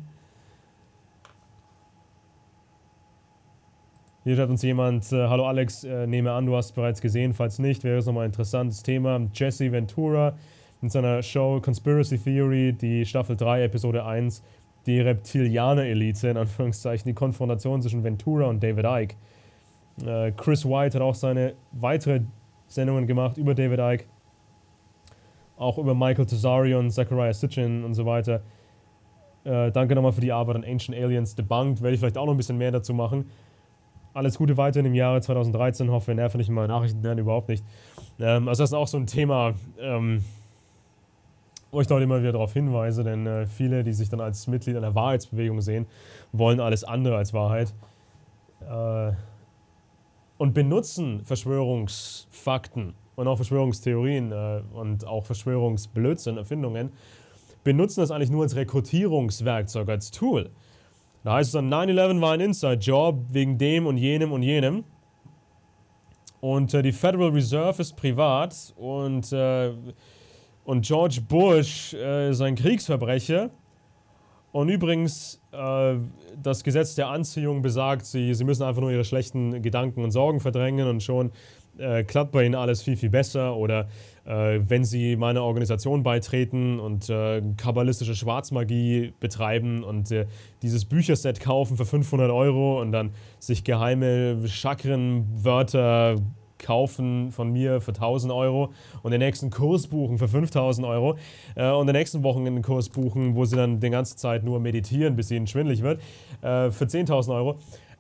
Hier schreibt uns jemand, äh, hallo Alex, äh, nehme an, du hast bereits gesehen, falls nicht, wäre es nochmal ein interessantes Thema. Jesse Ventura in seiner Show Conspiracy Theory, die Staffel drei, Episode eins, die Reptilianer-Elite, in Anführungszeichen, die Konfrontation zwischen Ventura und David Icke. Äh, Chris White hat auch seine weitere Sendungen gemacht über David Icke, auch über Michael Tessarion, Zachariah Sitchin und so weiter. Äh, danke nochmal für die Arbeit an Ancient Aliens Debunked, werde ich vielleicht auch noch ein bisschen mehr dazu machen. Alles Gute weiterhin im Jahre zweitausenddreizehn, hoffe, wir nerven nicht in meinen Nachrichten, nein, überhaupt nicht. Ähm, also das ist auch so ein Thema, ähm, wo ich dort immer wieder darauf hinweise, denn äh, viele, die sich dann als Mitglied einer Wahrheitsbewegung sehen, wollen alles andere als Wahrheit. Äh, und benutzen Verschwörungsfakten und auch Verschwörungstheorien äh, und auch Verschwörungsblödsinn, Erfindungen, benutzen das eigentlich nur als Rekrutierungswerkzeug, als Tool. Da heißt es dann, nine eleven war ein Inside-Job wegen dem und jenem und jenem. Und äh, die Federal Reserve ist privat und, äh, und George Bush äh, ist ein Kriegsverbrecher. Und übrigens, äh, das Gesetz der Anziehung besagt, sie, sie müssen einfach nur ihre schlechten Gedanken und Sorgen verdrängen und schon äh, klappt bei ihnen alles viel, viel besser. Oder äh, wenn sie meiner Organisation beitreten und äh, kabbalistische Schwarzmagie betreiben und äh, dieses Bücherset kaufen für fünfhundert Euro und dann sich geheime Chakrenwörter kaufen von mir für tausend Euro und den nächsten Kurs buchen für fünftausend Euro äh, und den nächsten Wochenendkurs buchen, wo sie dann die ganze Zeit nur meditieren, bis ihnen schwindelig wird, äh, für zehntausend Euro.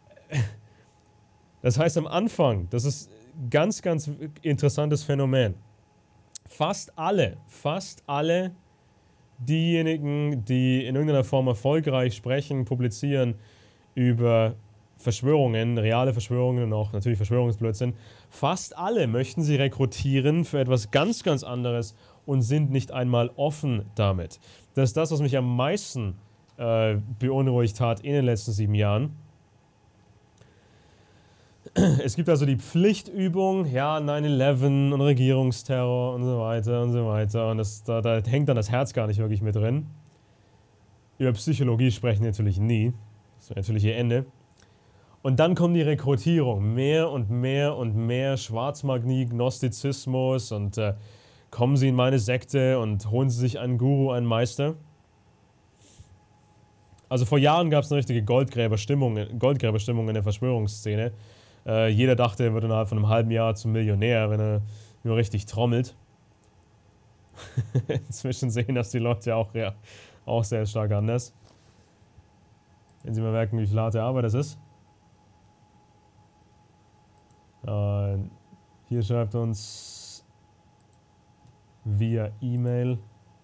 Das heißt am Anfang, das ist ein ganz, ganz interessantes Phänomen. Fast alle, fast alle diejenigen, die in irgendeiner Form erfolgreich sprechen, publizieren über Verschwörungen, reale Verschwörungen und auch natürlich Verschwörungsblödsinn, fast alle möchten sie rekrutieren für etwas ganz, ganz anderes und sind nicht einmal offen damit. Das ist das, was mich am meisten äh, beunruhigt hat in den letzten sieben Jahren. Es gibt also die Pflichtübung, ja, nine eleven und Regierungsterror und so weiter und so weiter. Und das, da, da hängt dann das Herz gar nicht wirklich mit drin. Über Psychologie sprechen wir natürlich nie. Das ist natürlich ihr Ende. Und dann kommt die Rekrutierung. Mehr und mehr und mehr Schwarzmagie, Gnostizismus und äh, kommen Sie in meine Sekte und holen Sie sich einen Guru, einen Meister. Also vor Jahren gab es eine richtige Goldgräberstimmung, Goldgräberstimmung in der Verschwörungsszene. Äh, jeder dachte, er wird innerhalb von einem halben Jahr zum Millionär, wenn er nur richtig trommelt. Inzwischen sehen das die Leute auch, ja, auch sehr stark anders. Wenn Sie mal merken, wie viel harte Arbeit das ist. Äh, hier schreibt uns via E-Mail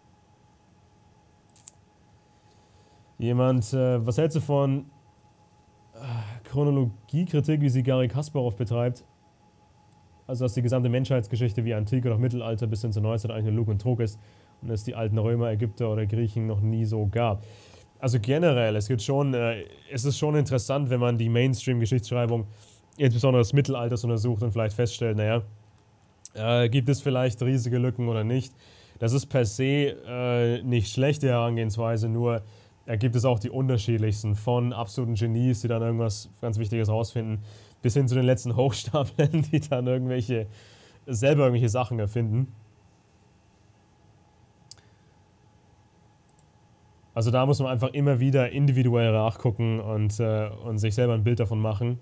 jemand, äh, was hältst du von äh, Chronologiekritik, wie sie Garry Kasparov betreibt? Also, dass die gesamte Menschheitsgeschichte wie Antike oder Mittelalter bis hin zur Neuzeit eigentlich nur Lug und Trug ist und es die alten Römer, Ägypter oder Griechen noch nie so gab. Also generell, es gibt schon, äh, es ist schon interessant, wenn man die Mainstream-Geschichtsschreibung, insbesondere des Mittelalters, untersucht und vielleicht feststellt, naja, äh, gibt es vielleicht riesige Lücken oder nicht. Das ist per se äh, nicht schlechte Herangehensweise, nur ergibt es auch die unterschiedlichsten, von absoluten Genies, die dann irgendwas ganz Wichtiges rausfinden, bis hin zu den letzten Hochstaplern, die dann irgendwelche, selber irgendwelche Sachen erfinden. Also da muss man einfach immer wieder individuell nachgucken und, äh, und sich selber ein Bild davon machen.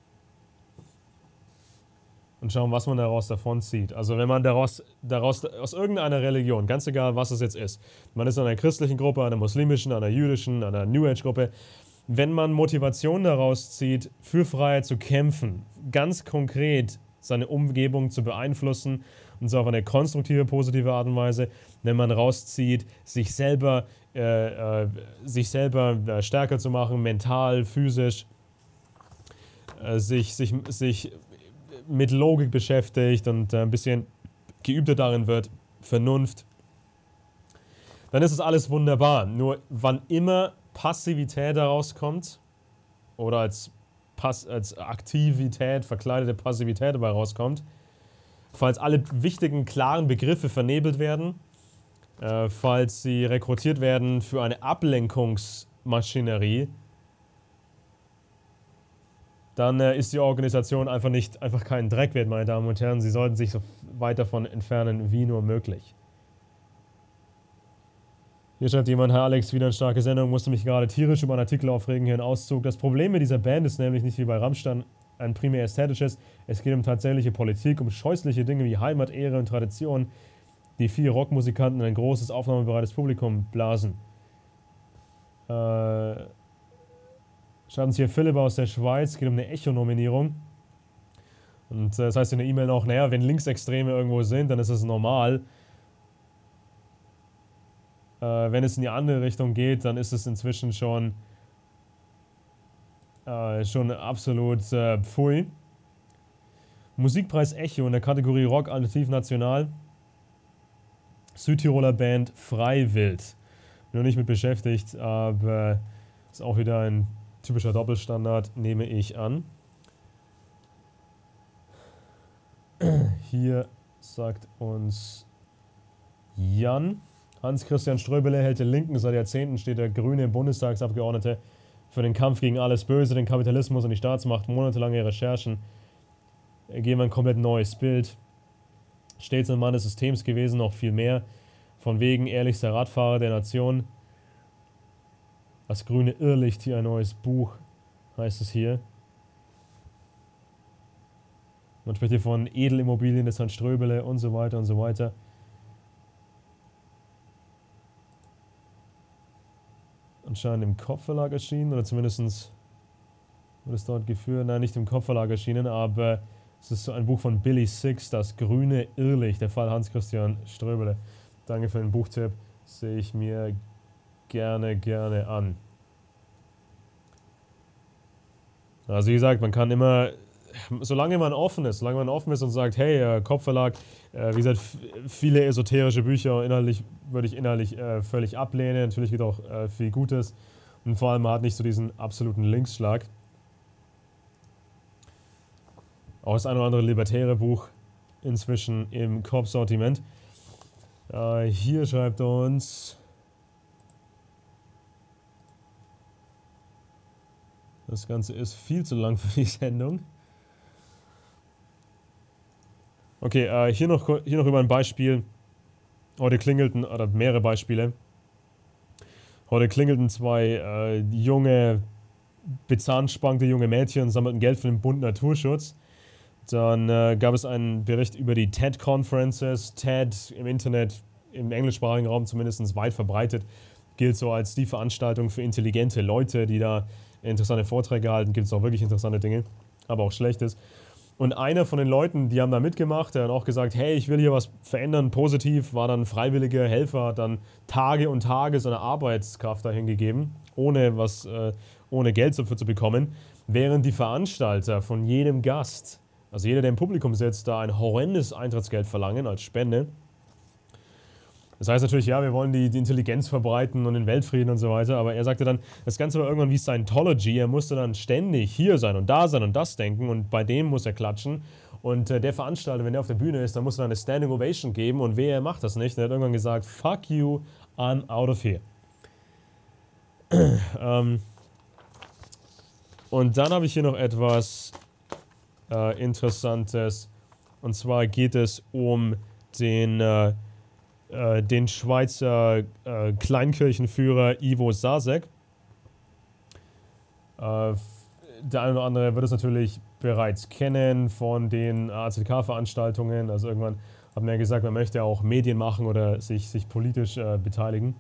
Und schauen, was man daraus davon zieht. Also wenn man daraus, daraus aus irgendeiner Religion, ganz egal was es jetzt ist, man ist in einer christlichen Gruppe, einer muslimischen, einer jüdischen, einer New Age Gruppe, wenn man Motivation daraus zieht, für Freiheit zu kämpfen, ganz konkret seine Umgebung zu beeinflussen und so auf eine konstruktive, positive Art und Weise, wenn man rauszieht, sich selber, äh, äh, sich selber äh, stärker zu machen, mental, physisch, äh, sich, sich, sich mit Logik beschäftigt und äh, ein bisschen geübter darin wird, Vernunft, dann ist es alles wunderbar. Nur wann immer Passivität daraus kommt oder als, Pass als Aktivität, verkleidete Passivität dabei rauskommt, falls alle wichtigen, klaren Begriffe vernebelt werden, äh, falls sie rekrutiert werden für eine Ablenkungsmaschinerie, dann äh, ist die Organisation einfach nicht einfach keinen Dreck wert, meine Damen und Herren. Sie sollten sich so weit davon entfernen, wie nur möglich. Hier schreibt jemand, Herr Alex, wieder eine starke Sendung, musste mich gerade tierisch über einen Artikel aufregen, hier ein Auszug. Das Problem mit dieser Band ist nämlich nicht wie bei Rammstein ein primär ästhetisches, es geht um tatsächliche Politik, um scheußliche Dinge wie Heimat, Ehre und Tradition, die vier Rockmusikanten in ein großes, aufnahmebereites Publikum blasen. Äh... Schreiben Sie hier Philipp aus der Schweiz, geht um eine Echo-Nominierung. Und äh, das heißt in der E-Mail noch, naja, wenn Linksextreme irgendwo sind, dann ist es normal. Äh, wenn es in die andere Richtung geht, dann ist es inzwischen schon, äh, schon absolut äh, pfui. Musikpreis Echo in der Kategorie Rock Alternativ National. Südtiroler Band Freiwild. Bin noch nicht mit beschäftigt, aber ist auch wieder ein typischer Doppelstandard, nehme ich an. Hier sagt uns Jan, Hans-Christian Ströbele hält den Linken. Seit Jahrzehnten steht der grüne Bundestagsabgeordnete für den Kampf gegen alles Böse, den Kapitalismus und die Staatsmacht. Monatelange Recherchen ergeben ein komplett neues Bild. Stets ein Mann des Systems gewesen, noch viel mehr. Von wegen ehrlichster Radfahrer der Nation. Das grüne Irrlicht, hier ein neues Buch, heißt es hier. Man spricht hier von Edelimmobilien des Herrn Ströbele und so weiter und so weiter. Anscheinend im Kopfverlag erschienen, oder zumindest wurde es dort geführt. Nein, nicht im Kopfverlag erschienen, aber es ist so ein Buch von Billy Six, Das grüne Irrlicht, der Fall Hans-Christian Ströbele. Danke für den Buchtipp, sehe ich mir gerne, gerne an. Also wie gesagt, man kann immer, solange man offen ist, solange man offen ist und sagt, hey, äh, Kopfverlag, äh, wie gesagt, viele esoterische Bücher, inhaltlich würde ich inhaltlich äh, völlig ablehnen. Natürlich gibt auch äh, viel Gutes und vor allem man hat nicht so diesen absoluten Linksschlag. Auch das eine oder andere libertäre Buch inzwischen im Korbsortiment. Äh, hier schreibt uns das Ganze ist viel zu lang für die Sendung. Okay, äh, hier, noch, hier noch über ein Beispiel. Heute klingelten, oder mehrere Beispiele. Heute klingelten zwei äh, junge, bezahnspankte junge Mädchen, sammelten Geld für den Bund Naturschutz. Dann äh, gab es einen Bericht über die TED-Conferences. TED im Internet, im englischsprachigen Raum zumindest weit verbreitet, gilt so als die Veranstaltung für intelligente Leute, die da interessante Vorträge halten. Gibt es auch wirklich interessante Dinge, aber auch Schlechtes. Und einer von den Leuten, die haben da mitgemacht, der hat auch gesagt, hey, ich will hier was verändern, positiv, war dann freiwilliger Helfer, hat dann Tage und Tage seiner Arbeitskraft dahin gegeben, ohne, was, äh, ohne Geld dafür zu bekommen, während die Veranstalter von jedem Gast, also jeder, der im Publikum sitzt, da ein horrendes Eintrittsgeld verlangen als Spende. Das heißt natürlich, ja, wir wollen die, die Intelligenz verbreiten und den Weltfrieden und so weiter, aber er sagte dann, das Ganze war irgendwann wie Scientology, er musste dann ständig hier sein und da sein und das denken und bei dem muss er klatschen und äh, der Veranstalter, wenn der auf der Bühne ist, dann muss er eine Standing Ovation geben und wer macht das nicht, der hat irgendwann gesagt, fuck you, I'm out of here. ähm, und dann habe ich hier noch etwas äh, Interessantes und zwar geht es um den äh, äh, den Schweizer äh, Kleinkirchenführer Ivo Sasek. Äh, der eine oder andere wird es natürlich bereits kennen von den A Z K-Veranstaltungen. Also irgendwann hat man ja gesagt, man möchte auch Medien machen oder sich, sich politisch äh, beteiligen.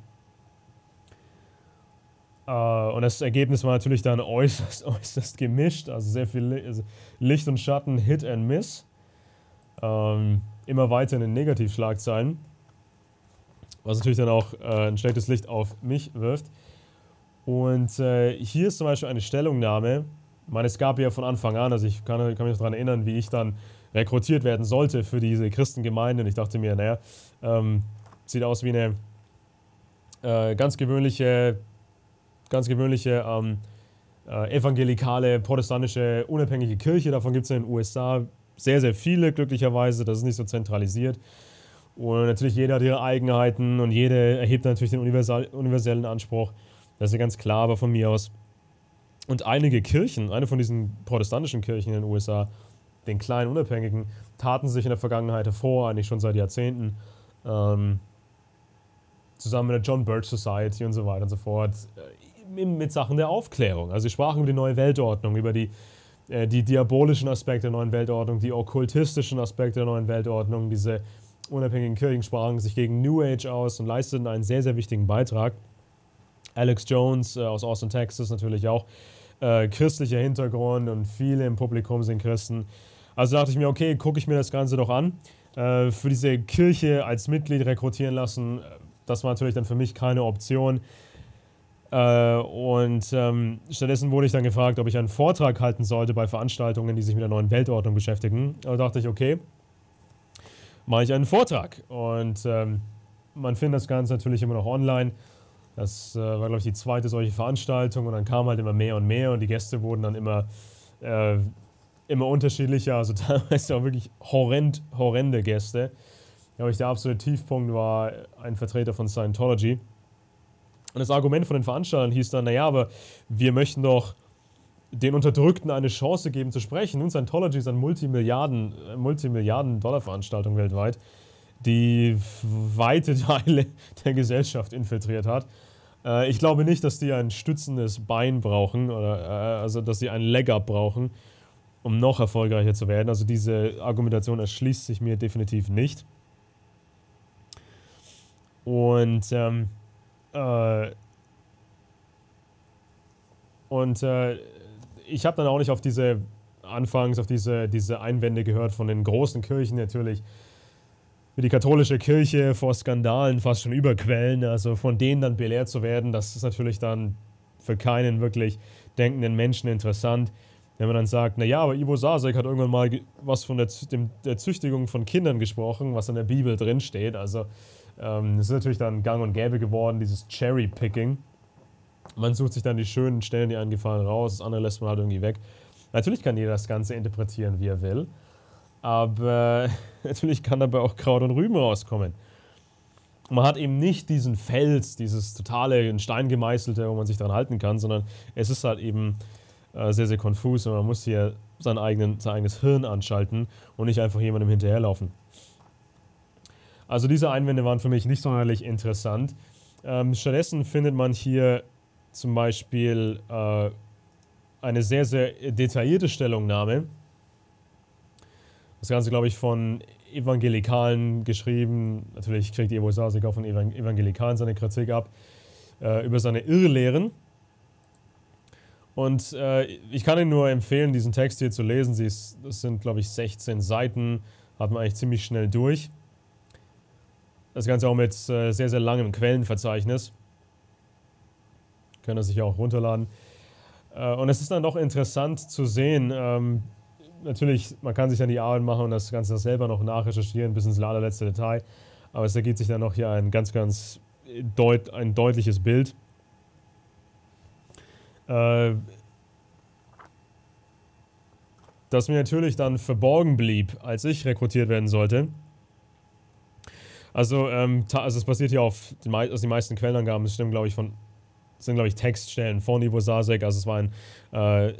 Äh, und das Ergebnis war natürlich dann äußerst, äußerst gemischt. Also sehr viel Li also Licht und Schatten, Hit and Miss. Ähm, immer weiter in den Negativschlagzeilen. Was natürlich dann auch äh, ein schlechtes Licht auf mich wirft. Und äh, hier ist zum Beispiel eine Stellungnahme. Ich meine, es gab ja von Anfang an, also ich kann, kann mich noch daran erinnern, wie ich dann rekrutiert werden sollte für diese Christengemeinde. Und ich dachte mir, naja, ähm, sieht aus wie eine äh, ganz gewöhnliche, ganz gewöhnliche ähm, äh, evangelikale, protestantische, unabhängige Kirche. Davon gibt es in den U S A sehr, sehr viele, glücklicherweise. Das ist nicht so zentralisiert. Und natürlich jeder hat ihre Eigenheiten und jede erhebt natürlich den universal, universellen Anspruch. Das ist ja ganz klar, aber von mir aus. Und einige Kirchen, eine von diesen protestantischen Kirchen in den U S A, den kleinen Unabhängigen, taten sich in der Vergangenheit hervor, eigentlich schon seit Jahrzehnten, ähm, zusammen mit der John Birch Society und so weiter und so fort, äh, mit Sachen der Aufklärung. Also sie sprachen über die neue Weltordnung, über die, äh, die diabolischen Aspekte der neuen Weltordnung, die okkultistischen Aspekte der neuen Weltordnung. Diese unabhängigen Kirchen sprachen sich gegen New Age aus und leisteten einen sehr, sehr wichtigen Beitrag. Alex Jones äh, aus Austin, Texas natürlich auch. Äh, christlicher Hintergrund und viele im Publikum sind Christen. Also dachte ich mir, okay, gucke ich mir das Ganze doch an. Äh, für diese Kirche als Mitglied rekrutieren lassen, das war natürlich dann für mich keine Option. Äh, und ähm, stattdessen wurde ich dann gefragt, ob ich einen Vortrag halten sollte bei Veranstaltungen, die sich mit der neuen Weltordnung beschäftigen. Da dachte ich, okay, mache ich einen Vortrag. Und ähm, man findet das Ganze natürlich immer noch online. Das äh, war, glaube ich, die zweite solche Veranstaltung und dann kam halt immer mehr und mehr und die Gäste wurden dann immer, äh, immer unterschiedlicher, also teilweise auch wirklich horrend, horrende Gäste. Ja, der absolute Tiefpunkt war ein Vertreter von Scientology. Und das Argument von den Veranstaltern hieß dann, naja, aber wir möchten doch den Unterdrückten eine Chance geben zu sprechen. Und Scientology ist eine Multimilliarden, Multimilliarden-Dollar-Veranstaltung weltweit, die weite Teile der Gesellschaft infiltriert hat. Äh, ich glaube nicht, dass die ein stützendes Bein brauchen, oder äh, also dass sie einen Leg-Up brauchen, um noch erfolgreicher zu werden. Also diese Argumentation erschließt sich mir definitiv nicht. Und ähm, äh, und äh, ich habe dann auch nicht auf diese anfangs auf diese, diese Einwände gehört von den großen Kirchen natürlich, wie die katholische Kirche vor Skandalen fast schon überquellen, also von denen dann belehrt zu werden, das ist natürlich dann für keinen wirklich denkenden Menschen interessant. Wenn man dann sagt, naja, aber Ivo Sasek hat irgendwann mal was von der, dem, der Züchtigung von Kindern gesprochen, was in der Bibel drin steht. Also ähm, das ist natürlich dann gang und gäbe geworden, dieses Cherry-Picking. Man sucht sich dann die schönen Stellen, die einem gefallen, raus, das andere lässt man halt irgendwie weg. Natürlich kann jeder das Ganze interpretieren, wie er will. Aber natürlich kann dabei auch Kraut und Rüben rauskommen. Man hat eben nicht diesen Fels, dieses totale in Stein gemeißelte, wo man sich daran halten kann, sondern es ist halt eben äh, sehr, sehr konfus und man muss hier sein, eigenen, sein eigenes Hirn anschalten und nicht einfach jemandem hinterherlaufen. Also diese Einwände waren für mich nicht sonderlich interessant. Ähm, stattdessen findet man hier zum Beispiel äh, eine sehr, sehr detaillierte Stellungnahme. Das Ganze, glaube ich, von Evangelikalen geschrieben. Natürlich kriegt Ivo Sasek auch von Evangelikalen seine Kritik ab. Äh, über seine Irrlehren. Und äh, ich kann Ihnen nur empfehlen, diesen Text hier zu lesen. Sie ist, das sind, glaube ich, sechzehn Seiten. Hat man eigentlich ziemlich schnell durch. Das Ganze auch mit äh, sehr, sehr langem Quellenverzeichnis. Können das sich auch runterladen. Äh, und es ist dann doch interessant zu sehen, ähm, natürlich, man kann sich dann die Arbeit machen und das Ganze selber noch nachrecherchieren bis ins allerletzte Detail. Aber es ergibt sich dann noch hier ein ganz, ganz deut ein deutliches Bild. Äh, das mir natürlich dann verborgen blieb, als ich rekrutiert werden sollte. Also, ähm, also es basiert hier auf den, also die meisten Quellenangaben, das stimmt, glaube ich, von Das sind, glaube ich, Textstellen von Ivo Sasek. Also es war ein äh,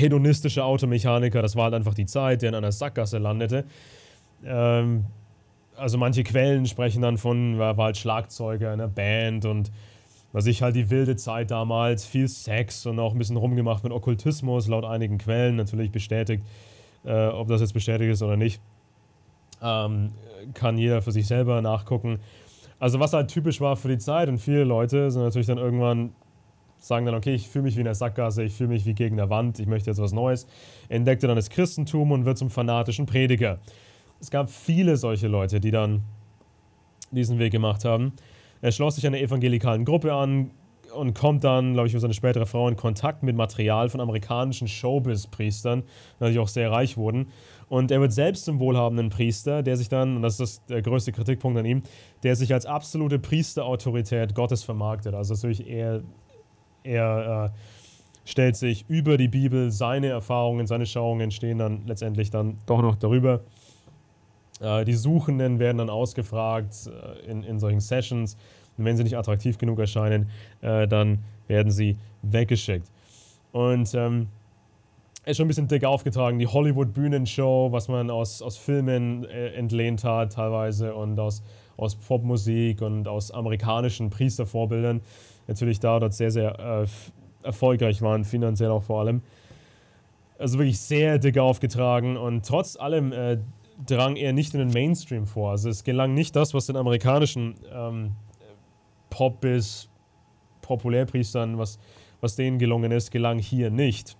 hedonistischer Automechaniker. Das war halt einfach die Zeit, der in einer Sackgasse landete. Ähm, also manche Quellen sprechen dann von, war, war halt Schlagzeuger in einer Band und was ich halt die wilde Zeit damals, viel Sex und auch ein bisschen rumgemacht mit Okkultismus, laut einigen Quellen natürlich bestätigt. Äh, ob das jetzt bestätigt ist oder nicht, ähm, kann jeder für sich selber nachgucken. Also was halt typisch war für die Zeit und viele Leute sind natürlich dann irgendwann, sagen dann, okay, ich fühle mich wie in der Sackgasse, ich fühle mich wie gegen der Wand, ich möchte jetzt was Neues, entdeckte dann das Christentum und wird zum fanatischen Prediger. Es gab viele solche Leute, die dann diesen Weg gemacht haben. Er schloss sich einer evangelikalen Gruppe an und kommt dann, glaube ich, für seine spätere Frau in Kontakt mit Material von amerikanischen Showbiz-Priestern, die auch sehr reich wurden. Und er wird selbst zum wohlhabenden Priester, der sich dann, und das ist der größte Kritikpunkt an ihm, der sich als absolute Priesterautorität Gottes vermarktet. Also natürlich er, er äh, stellt sich über die Bibel, seine Erfahrungen, seine Schauungen stehen dann letztendlich dann doch noch darüber. Äh, die Suchenden werden dann ausgefragt äh, in, in solchen Sessions. Und wenn sie nicht attraktiv genug erscheinen, äh, dann werden sie weggeschickt. Und ähm, ist schon ein bisschen dick aufgetragen, die Hollywood-Bühnenshow, was man aus, aus Filmen äh, entlehnt hat teilweise und aus, aus Popmusik und aus amerikanischen Priestervorbildern. Natürlich da dort sehr, sehr äh, erfolgreich waren, finanziell auch vor allem. Also wirklich sehr dick aufgetragen und trotz allem äh, drang er nicht in den Mainstream vor. Also es gelang nicht das, was den amerikanischen ähm, Pop- bis Populärpriestern, was, was denen gelungen ist, gelang hier nicht.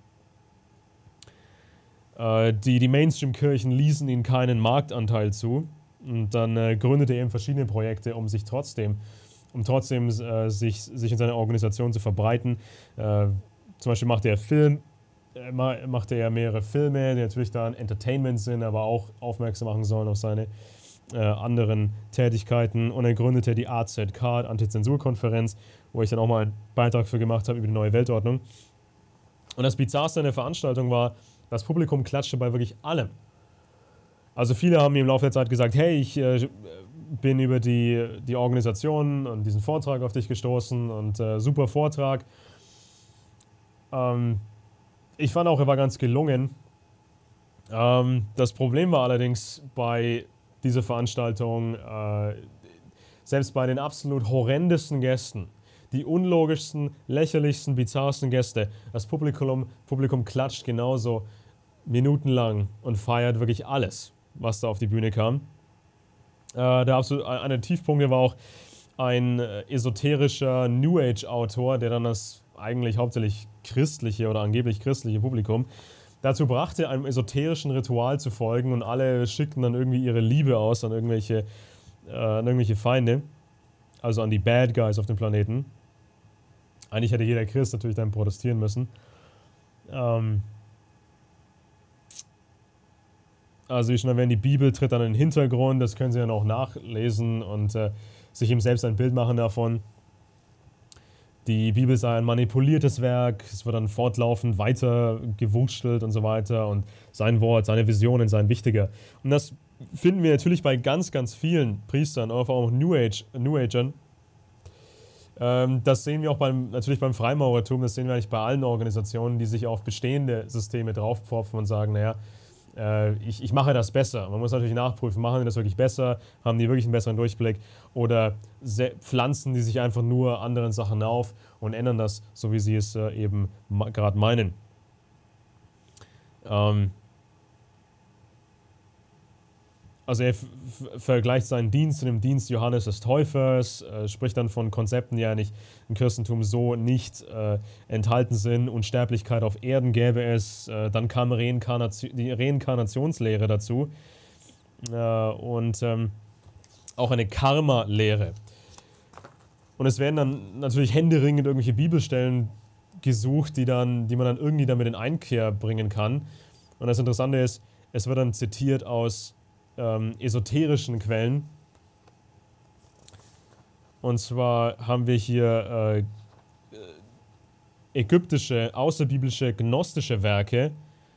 Äh, die die Mainstream-Kirchen ließen ihm keinen Marktanteil zu. Und dann äh, gründete er eben verschiedene Projekte, um sich trotzdem, um trotzdem äh, sich, sich in seiner Organisation zu verbreiten. Äh, zum Beispiel machte er Film, äh, machte er mehrere Filme, die natürlich dann Entertainment sind, aber auch aufmerksam machen sollen auf seine Äh, anderen Tätigkeiten und er gründete die A Z K, Antizensurkonferenz, wo ich dann auch mal einen Beitrag für gemacht habe über die neue Weltordnung. Und das Bizarrste an der Veranstaltung war, das Publikum klatschte bei wirklich allem. Also viele haben mir im Laufe der Zeit gesagt, hey, ich äh, bin über die, die Organisation und diesen Vortrag auf dich gestoßen und äh, super Vortrag. Ähm, ich fand auch, er war ganz gelungen. Ähm, das Problem war allerdings bei diese Veranstaltung, äh, selbst bei den absolut horrendesten Gästen, die unlogischsten, lächerlichsten, bizarrsten Gäste, das Publikum, Publikum klatscht genauso minutenlang und feiert wirklich alles, was da auf die Bühne kam. Äh, der absolut, einer der Tiefpunkte war auch ein äh, esoterischer New Age-Autor, der dann das eigentlich hauptsächlich christliche oder angeblich christliche Publikum dazu brachte, einem esoterischen Ritual zu folgen und alle schickten dann irgendwie ihre Liebe aus an irgendwelche, äh, an irgendwelche Feinde, also an die Bad Guys auf dem Planeten. Eigentlich hätte jeder Christ natürlich dann protestieren müssen. Ähm also wie schon erwähnt, die Bibel tritt dann in den Hintergrund, das können Sie dann auch nachlesen und äh, sich eben selbst ein Bild machen davon. Die Bibel sei ein manipuliertes Werk, es wird dann fortlaufend weiter gewurschtelt und so weiter und sein Wort, seine Visionen seien wichtiger. Und das finden wir natürlich bei ganz, ganz vielen Priestern, aber auch New Age, New Agern. Ähm, das sehen wir auch beim, natürlich beim Freimaurertum, das sehen wir eigentlich bei allen Organisationen, die sich auf bestehende Systeme draufpfropfen und sagen, naja, äh, ich, ich mache das besser. Man muss natürlich nachprüfen, machen die das wirklich besser, haben die wirklich einen besseren Durchblick oder pflanzen die sich einfach nur anderen Sachen auf und ändern das, so wie sie es äh, eben gerade meinen. Ähm Also er vergleicht seinen Dienst zu dem Dienst Johannes des Täufers, äh, spricht dann von Konzepten, die eigentlich im Christentum so nicht äh, enthalten sind. Unsterblichkeit auf Erden gäbe es, äh, dann kam Reinkarnation, die Reinkarnationslehre dazu äh, und ähm, auch eine Karma-Lehre. Und es werden dann natürlich händeringend irgendwelche Bibelstellen gesucht, die, dann, die man dann irgendwie damit in Einkehr bringen kann. Und das Interessante ist, es wird dann zitiert aus Ähm, esoterischen Quellen. Und zwar haben wir hier äh, ägyptische, außerbiblische, gnostische Werke.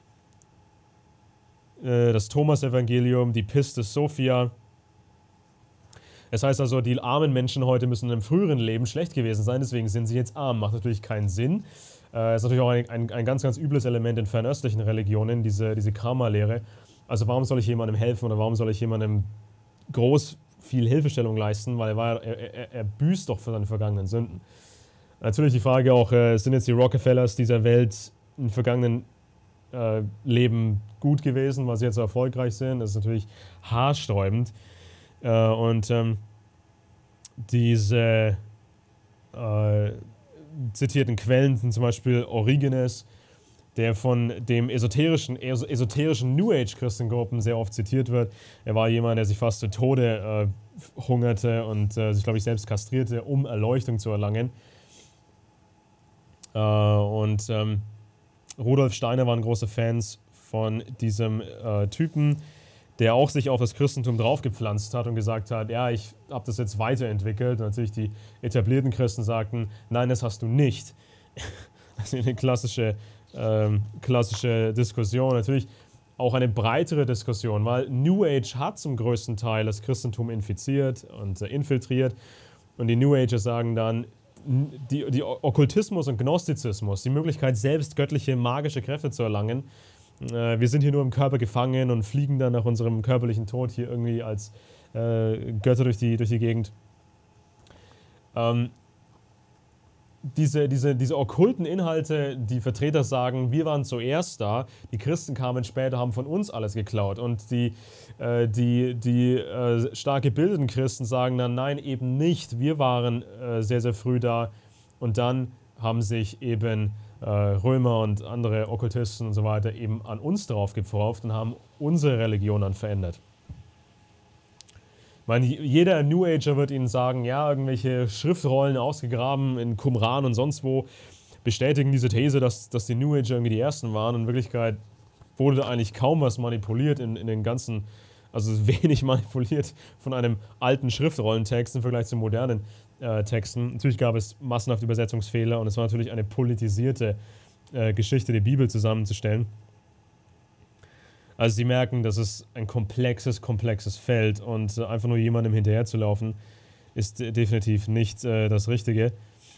Äh, das Thomas-Evangelium, die Pistis Sophia. Das heißt also, die armen Menschen heute müssen in einem früheren Leben schlecht gewesen sein, deswegen sind sie jetzt arm. Macht natürlich keinen Sinn. Äh, ist natürlich auch ein, ein, ein ganz, ganz übles Element in fernöstlichen Religionen, diese, diese Karma-Lehre. Also warum soll ich jemandem helfen oder warum soll ich jemandem groß viel Hilfestellung leisten, weil er, war, er, er, er büßt doch für seine vergangenen Sünden. Natürlich die Frage auch, äh, sind jetzt die Rockefellers dieser Welt im vergangenen äh, Leben gut gewesen, weil sie jetzt so erfolgreich sind? Das ist natürlich haarsträubend. Äh, und ähm, diese äh, zitierten Quellen sind zum Beispiel Origenes, der von dem esoterischen, es esoterischen New Age Christengruppen sehr oft zitiert wird. Er war jemand, der sich fast zu Tode äh, hungerte und äh, sich, glaube ich, selbst kastrierte, um Erleuchtung zu erlangen. Äh, und ähm, Rudolf Steiner waren große Fans von diesem äh, Typen, der auch sich auf das Christentum draufgepflanzt hat und gesagt hat, ja, ich habe das jetzt weiterentwickelt. Und natürlich die etablierten Christen sagten, nein, das hast du nicht. Das ist eine klassische, ähm, klassische Diskussion. Natürlich auch eine breitere Diskussion, weil New Age hat zum größten Teil das Christentum infiziert und äh, infiltriert. Und die New Ager sagen dann, die, die Okkultismus und Gnostizismus, die Möglichkeit, selbst göttliche, magische Kräfte zu erlangen, wir sind hier nur im Körper gefangen und fliegen dann nach unserem körperlichen Tod hier irgendwie als äh, Götter durch die, durch die Gegend. Ähm, diese, diese, diese okkulten Inhalte, die Vertreter sagen, wir waren zuerst da, die Christen kamen später, haben von uns alles geklaut. Und die, äh, die, die äh, stark gebildeten Christen sagen dann, nein, eben nicht, wir waren äh, sehr, sehr früh da. Und dann haben sich eben Römer und andere Okkultisten und so weiter eben an uns drauf gepfropft und haben unsere Religion dann verändert. Ich meine, jeder New Ager wird Ihnen sagen, ja, irgendwelche Schriftrollen ausgegraben in Qumran und sonst wo bestätigen diese These, dass, dass die New Ager irgendwie die Ersten waren. In Wirklichkeit wurde da eigentlich kaum was manipuliert in, in den ganzen, also wenig manipuliert von einem alten Schriftrollentext im Vergleich zu modernen Äh, Texten. Natürlich gab es massenhaft Übersetzungsfehler und es war natürlich eine politisierte äh, Geschichte, die Bibel zusammenzustellen. Also Sie merken, das ist ein komplexes, komplexes Feld und äh, einfach nur jemandem hinterherzulaufen, ist äh, definitiv nicht äh, das Richtige.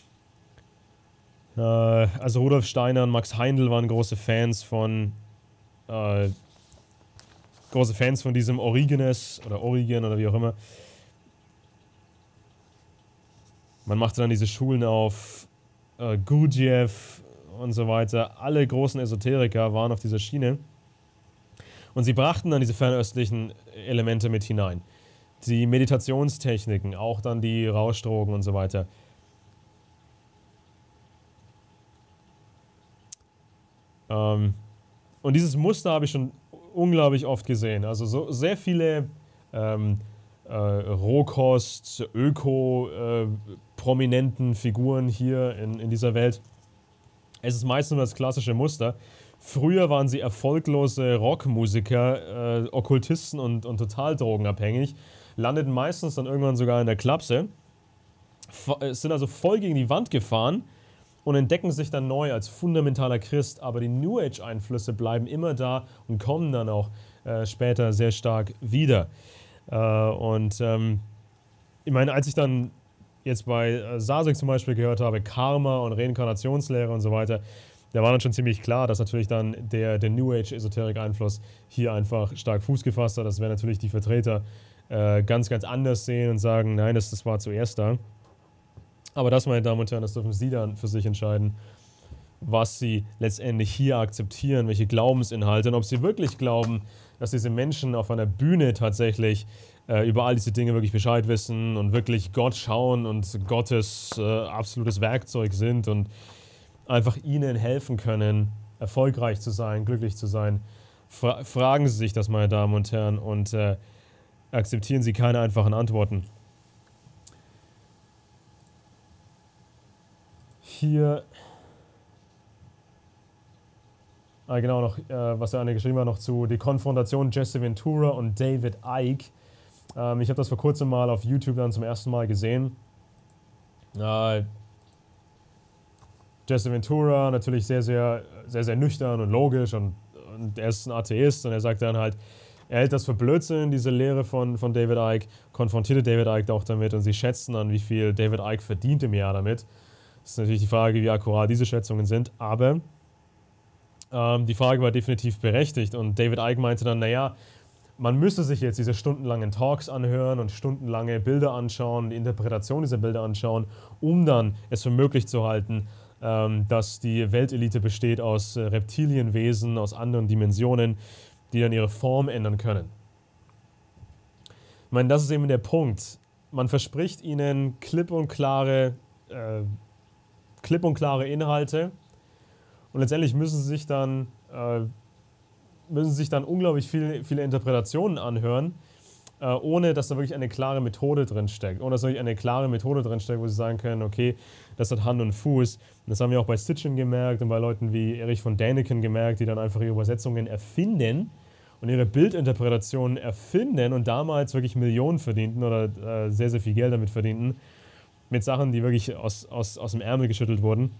Äh, also Rudolf Steiner und Max Heindel waren große Fans von äh, große Fans von diesem Origenes oder Origen oder wie auch immer. Man machte dann diese Schulen auf, äh, Gurdjieff und so weiter. Alle großen Esoteriker waren auf dieser Schiene. Und sie brachten dann diese fernöstlichen Elemente mit hinein. Die Meditationstechniken, auch dann die Rauschdrogen und so weiter. Ähm, und dieses Muster habe ich schon unglaublich oft gesehen. Also so sehr viele ähm, äh, Rohkost, Öko, äh, prominenten Figuren hier in, in dieser Welt. Es ist meistens nur das klassische Muster. Früher waren sie erfolglose Rockmusiker, äh, Okkultisten und, und total drogenabhängig, landeten meistens dann irgendwann sogar in der Klapse, sind also voll gegen die Wand gefahren und entdecken sich dann neu als fundamentaler Christ, aber die New Age-Einflüsse bleiben immer da und kommen dann auch äh, später sehr stark wieder. Äh, und ähm, ich meine, als ich dann jetzt bei äh, Sasek zum Beispiel gehört habe, Karma und Reinkarnationslehre und so weiter, da war dann schon ziemlich klar, dass natürlich dann der, der New Age-Esoterik-Einfluss hier einfach stark Fuß gefasst hat. Das werden natürlich die Vertreter äh, ganz, ganz anders sehen und sagen, nein, das, das war zuerst da. Aber das, meine Damen und Herren, das dürfen Sie dann für sich entscheiden, was Sie letztendlich hier akzeptieren, welche Glaubensinhalte und ob Sie wirklich glauben, dass diese Menschen auf einer Bühne tatsächlich äh, über all diese Dinge wirklich Bescheid wissen und wirklich Gott schauen und Gottes äh, absolutes Werkzeug sind und einfach Ihnen helfen können, erfolgreich zu sein, glücklich zu sein. Fra- fragen Sie sich das, meine Damen und Herren, und äh, akzeptieren Sie keine einfachen Antworten. Hier, ah, genau noch, äh, was der eine geschrieben hat, noch zu die Konfrontation Jesse Ventura und David Icke. Ähm, ich habe das vor kurzem mal auf YouTube dann zum ersten Mal gesehen. Äh, Jesse Ventura natürlich sehr, sehr, sehr, sehr nüchtern und logisch und, und er ist ein Atheist und er sagt dann halt, er hält das für Blödsinn, diese Lehre von, von David Icke, konfrontierte David Icke auch damit und sie schätzen dann, wie viel David Icke verdient im Jahr damit. Das ist natürlich die Frage, wie akkurat diese Schätzungen sind, aber ähm, die Frage war definitiv berechtigt und David Icke meinte dann, naja, man müsste sich jetzt diese stundenlangen Talks anhören und stundenlange Bilder anschauen, die Interpretation dieser Bilder anschauen, um dann es für möglich zu halten, ähm, dass die Weltelite besteht aus äh, Reptilienwesen, aus anderen Dimensionen, die dann ihre Form ändern können. Ich meine, das ist eben der Punkt. Man verspricht ihnen klipp und klare, äh, klipp und klare Inhalte und letztendlich müssen sie sich dann, äh, müssen sie sich dann unglaublich viele, viele Interpretationen anhören, äh, ohne dass da wirklich eine klare Methode drin steckt. Ohne dass da wirklich eine klare Methode drin steckt, wo sie sagen können, okay, das hat Hand und Fuß. Und das haben wir auch bei Sitchin gemerkt und bei Leuten wie Erich von Däniken gemerkt, die dann einfach ihre Übersetzungen erfinden und ihre Bildinterpretationen erfinden und damals wirklich Millionen verdienten oder äh, sehr, sehr viel Geld damit verdienten, mit Sachen, die wirklich aus, aus, aus dem Ärmel geschüttelt wurden.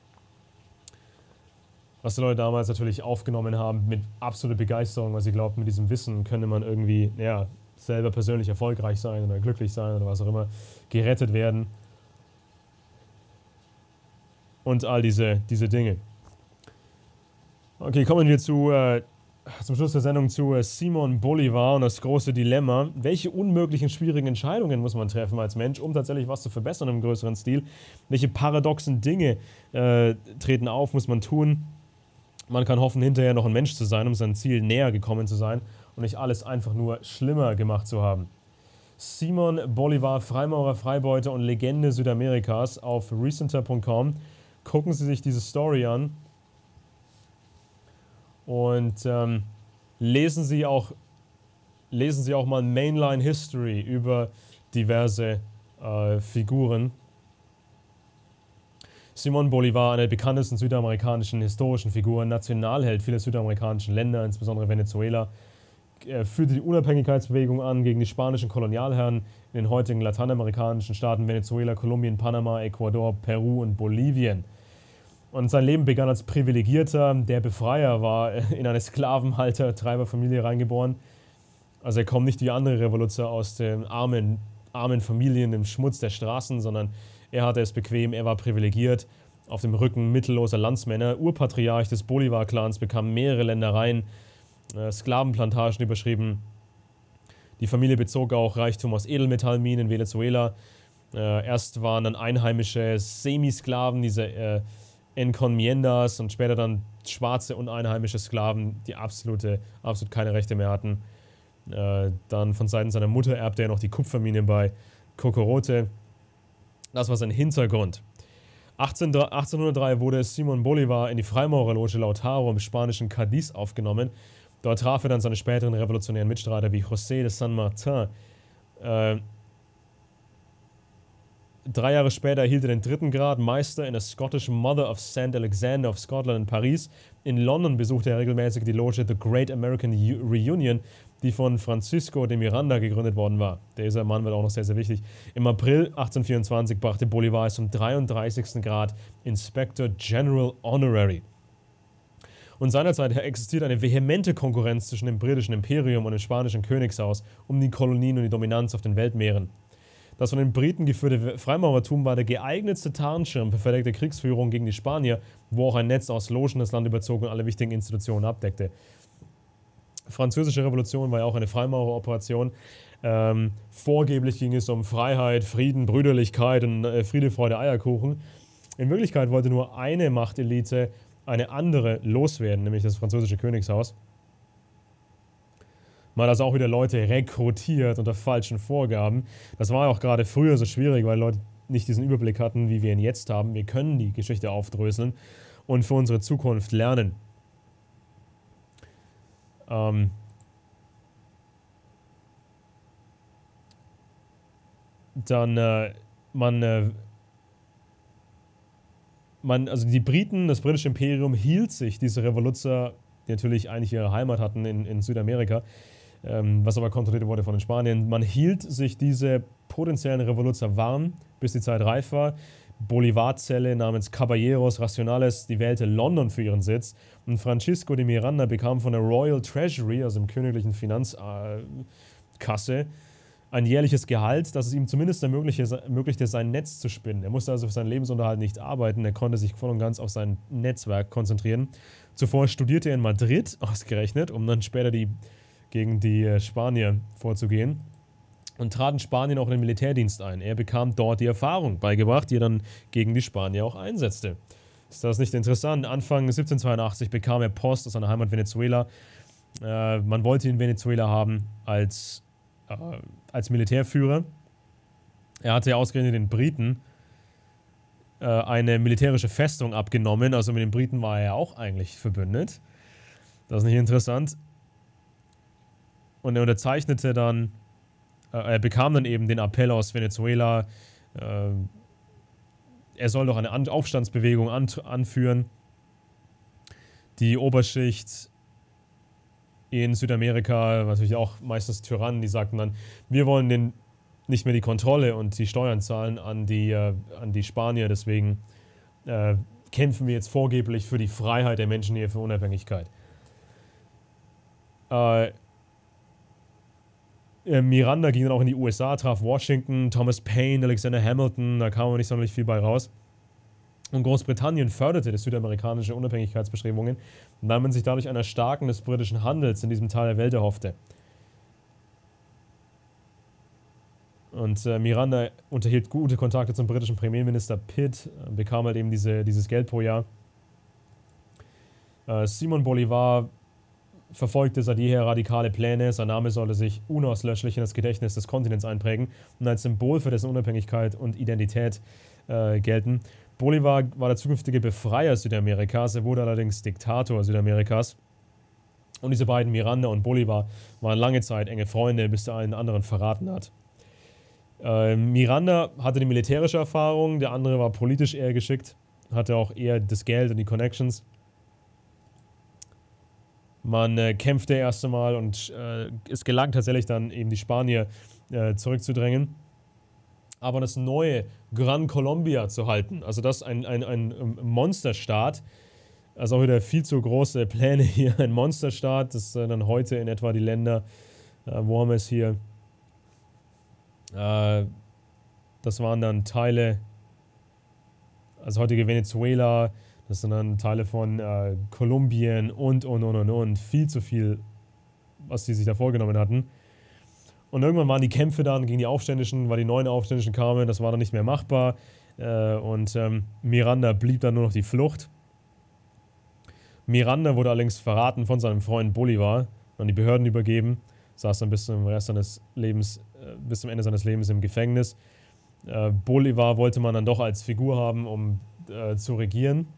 Was die Leute damals natürlich aufgenommen haben mit absoluter Begeisterung, weil sie glaubten, mit diesem Wissen könne man irgendwie ja, selber persönlich erfolgreich sein oder glücklich sein oder was auch immer, gerettet werden. Und all diese, diese Dinge. Okay, kommen wir zu... Äh, Zum Schluss der Sendung zu Simon Bolivar und das große Dilemma. Welche unmöglichen, schwierigen Entscheidungen muss man treffen als Mensch, um tatsächlich was zu verbessern im größeren Stil? Welche paradoxen Dinge äh, treten auf, muss man tun? Man kann hoffen, hinterher noch ein Mensch zu sein, um seinem Ziel näher gekommen zu sein und nicht alles einfach nur schlimmer gemacht zu haben. Simon Bolivar, Freimaurer, Freibeuter und Legende Südamerikas auf recenter punkt com. Gucken Sie sich diese Story an. Und ähm, lesen Sie auch, lesen Sie auch mal Mainline History über diverse äh, Figuren. Simon Bolivar, eine der bekanntesten südamerikanischen historischen Figuren, Nationalheld vieler südamerikanischen Länder, insbesondere Venezuela. Er führte die Unabhängigkeitsbewegung an gegen die spanischen Kolonialherren in den heutigen lateinamerikanischen Staaten Venezuela, Kolumbien, Panama, Ecuador, Peru und Bolivien. Und sein Leben begann als Privilegierter, der Befreier war in eine Sklavenhalter-Treiberfamilie reingeboren. Also er kommt nicht wie andere Revoluzer aus den armen, armen Familien im Schmutz der Straßen, sondern er hatte es bequem, er war privilegiert. Auf dem Rücken mittelloser Landsmänner, Urpatriarch des Bolivar-Clans, bekam mehrere Ländereien, äh, Sklavenplantagen überschrieben. Die Familie bezog auch Reichtum aus Edelmetallminen in Venezuela. Äh, erst waren dann einheimische Semisklaven, diese äh, Encomiendas und später dann schwarze und einheimische Sklaven, die absolute, absolut keine Rechte mehr hatten. Äh, dann von Seiten seiner Mutter erbte er noch die Kupfermine bei Cocorote. Das war sein Hintergrund. achtzehnhundertdrei wurde Simon Bolivar in die Freimaurerloge Lautaro im spanischen Cádiz aufgenommen. Dort traf er dann seine späteren revolutionären Mitstreiter wie José de San Martin. Äh, Drei Jahre später erhielt er den dritten Grad Meister in der Scottish Mother of Saint Alexander of Scotland in Paris. In London besuchte er regelmäßig die Loge The Great American Reunion, die von Francisco de Miranda gegründet worden war. Dieser Mann wird auch noch sehr, sehr wichtig. Im April achtzehnhundertvierundzwanzig brachte Bolivar es zum dreiunddreißigsten Grad Inspector General Honorary. Und seinerzeit existiert eine vehemente Konkurrenz zwischen dem britischen Imperium und dem spanischen Königshaus um die Kolonien und die Dominanz auf den Weltmeeren. Das von den Briten geführte Freimaurertum war der geeignetste Tarnschirm für verdeckte Kriegsführung gegen die Spanier, wo auch ein Netz aus Logen das Land überzog und alle wichtigen Institutionen abdeckte. Französische Revolution war ja auch eine Freimaureroperation. Ähm, vorgeblich ging es um Freiheit, Frieden, Brüderlichkeit und äh, Friede, Freude, Eierkuchen. In Wirklichkeit wollte nur eine Machtelite eine andere loswerden, nämlich das französische Königshaus. Man hat also auch wieder Leute rekrutiert unter falschen Vorgaben. Das war ja auch gerade früher so schwierig, weil Leute nicht diesen Überblick hatten, wie wir ihn jetzt haben. Wir können die Geschichte aufdröseln und für unsere Zukunft lernen. Ähm dann, äh, man, äh, man, also die Briten, das britische Imperium hielt sich diese Revoluzer, die natürlich eigentlich ihre Heimat hatten in, in Südamerika, was aber kontrolliert wurde von den Spaniern. Man hielt sich diese potenziellen Revoluzer warm, bis die Zeit reif war. Bolivarzelle namens Caballeros Racionales, die wählte London für ihren Sitz. Und Francisco de Miranda bekam von der Royal Treasury, also dem königlichen Finanzkasse, ein jährliches Gehalt, das es ihm zumindest ermöglichte, sein Netz zu spinnen. Er musste also für seinen Lebensunterhalt nicht arbeiten, er konnte sich voll und ganz auf sein Netzwerk konzentrieren. Zuvor studierte er in Madrid, ausgerechnet, um dann später die gegen die äh, Spanier vorzugehen. Und trat in Spanien auch in den Militärdienst ein. Er bekam dort die Erfahrung beigebracht, die er dann gegen die Spanier auch einsetzte. Ist das nicht interessant? Anfang siebzehnhundertzweiundachtzig bekam er Post aus seiner Heimat Venezuela. Äh, man wollte ihn in Venezuela haben als, äh, als Militärführer. Er hatte ja ausgerechnet den Briten äh, eine militärische Festung abgenommen. Also mit den Briten war er ja auch eigentlich verbündet. Das ist nicht interessant. Und er unterzeichnete dann, äh, er bekam dann eben den Appell aus Venezuela, äh, er soll doch eine An- Aufstandsbewegung an- anführen. Die Oberschicht in Südamerika, natürlich auch meistens Tyrannen, die sagten dann, wir wollen den, nicht mehr die Kontrolle und die Steuern zahlen an die, äh, an die Spanier, deswegen äh, kämpfen wir jetzt vorgeblich für die Freiheit der Menschen hier, für Unabhängigkeit. Äh, Miranda ging dann auch in die U S A, traf Washington, Thomas Paine, Alexander Hamilton, da kam aber nicht sonderlich viel bei raus. Und Großbritannien förderte die südamerikanische Unabhängigkeitsbestrebungen, weil man sich dadurch einer Stärkung des britischen Handels in diesem Teil der Welt erhoffte. Und äh, Miranda unterhielt gute Kontakte zum britischen Premierminister Pitt, äh, bekam halt eben diese, dieses Geld pro Jahr. Äh, Simón Bolívar verfolgte seit jeher radikale Pläne. Sein Name sollte sich unauslöschlich in das Gedächtnis des Kontinents einprägen und als Symbol für dessen Unabhängigkeit und Identität äh, gelten. Bolívar war der zukünftige Befreier Südamerikas, er wurde allerdings Diktator Südamerikas. Und diese beiden, Miranda und Bolívar, waren lange Zeit enge Freunde, bis der einen anderen verraten hat. Äh, Miranda hatte die militärische Erfahrung, der andere war politisch eher geschickt, hatte auch eher das Geld und die Connections. Man äh, kämpfte erst einmal und äh, es gelang tatsächlich dann eben die Spanier äh, zurückzudrängen. Aber das neue Gran Colombia zu halten, also das ein, ein, ein Monsterstaat, also auch wieder viel zu große Pläne hier, ein Monsterstaat, das äh, dann heute in etwa die Länder, äh, wo haben wir es hier, äh, das waren dann Teile, also heutige Venezuela, das sind dann Teile von äh, Kolumbien und, und, und, und, und. Viel zu viel, was die sich da vorgenommen hatten. Und irgendwann waren die Kämpfe dann gegen die Aufständischen, weil die neuen Aufständischen kamen. Das war dann nicht mehr machbar. Äh, und ähm, Miranda blieb dann nur noch die Flucht. Miranda wurde allerdings verraten von seinem Freund Bolívar, an die Behörden übergeben. Saß dann bis zum Rest seines Lebens, äh, bis zum Ende seines Lebens im Gefängnis. Äh, Bolívar wollte man dann doch als Figur haben, um äh, zu regieren.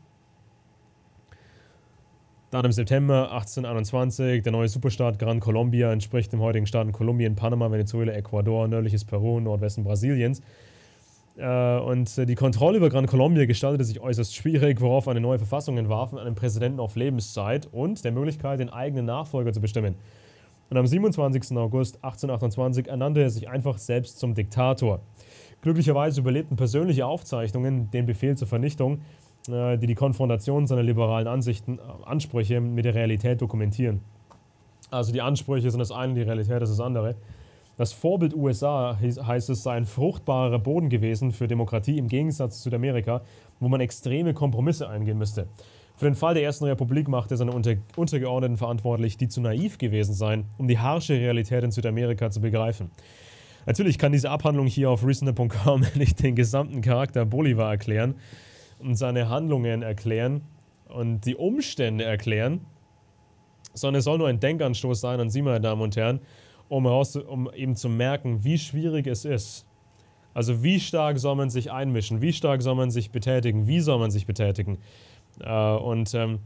Dann im September achtzehnhunderteinundzwanzig, der neue Superstaat Gran Colombia entspricht dem heutigen Staaten Kolumbien, Panama, Venezuela, Ecuador, nördliches Peru, Nordwesten Brasiliens. Äh, und die Kontrolle über Gran Colombia gestaltete sich äußerst schwierig, worauf eine neue Verfassung entwarf mit einem Präsidenten auf Lebenszeit und der Möglichkeit, den eigenen Nachfolger zu bestimmen. Und am siebenundzwanzigsten August achtzehnhundertachtundzwanzig ernannte er sich einfach selbst zum Diktator. Glücklicherweise überlebten persönliche Aufzeichnungen den Befehl zur Vernichtung, die die Konfrontation seiner liberalen Ansichten, Ansprüche mit der Realität dokumentieren. Also die Ansprüche sind das eine, die Realität ist das andere. Das Vorbild U S A, heißt es, sei ein fruchtbarer Boden gewesen für Demokratie im Gegensatz zu Südamerika, wo man extreme Kompromisse eingehen müsste. Für den Fall der Ersten Republik machte seine Unter Untergeordneten verantwortlich, die zu naiv gewesen seien, um die harsche Realität in Südamerika zu begreifen. Natürlich kann diese Abhandlung hier auf Reasoner punkt com nicht den gesamten Charakter Bolívar erklären und seine Handlungen erklären und die Umstände erklären, sondern es soll nur ein Denkanstoß sein an Sie, meine Damen und Herren, um, raus, um eben zu merken, wie schwierig es ist. Also wie stark soll man sich einmischen, wie stark soll man sich betätigen, wie soll man sich betätigen. Äh, und ähm,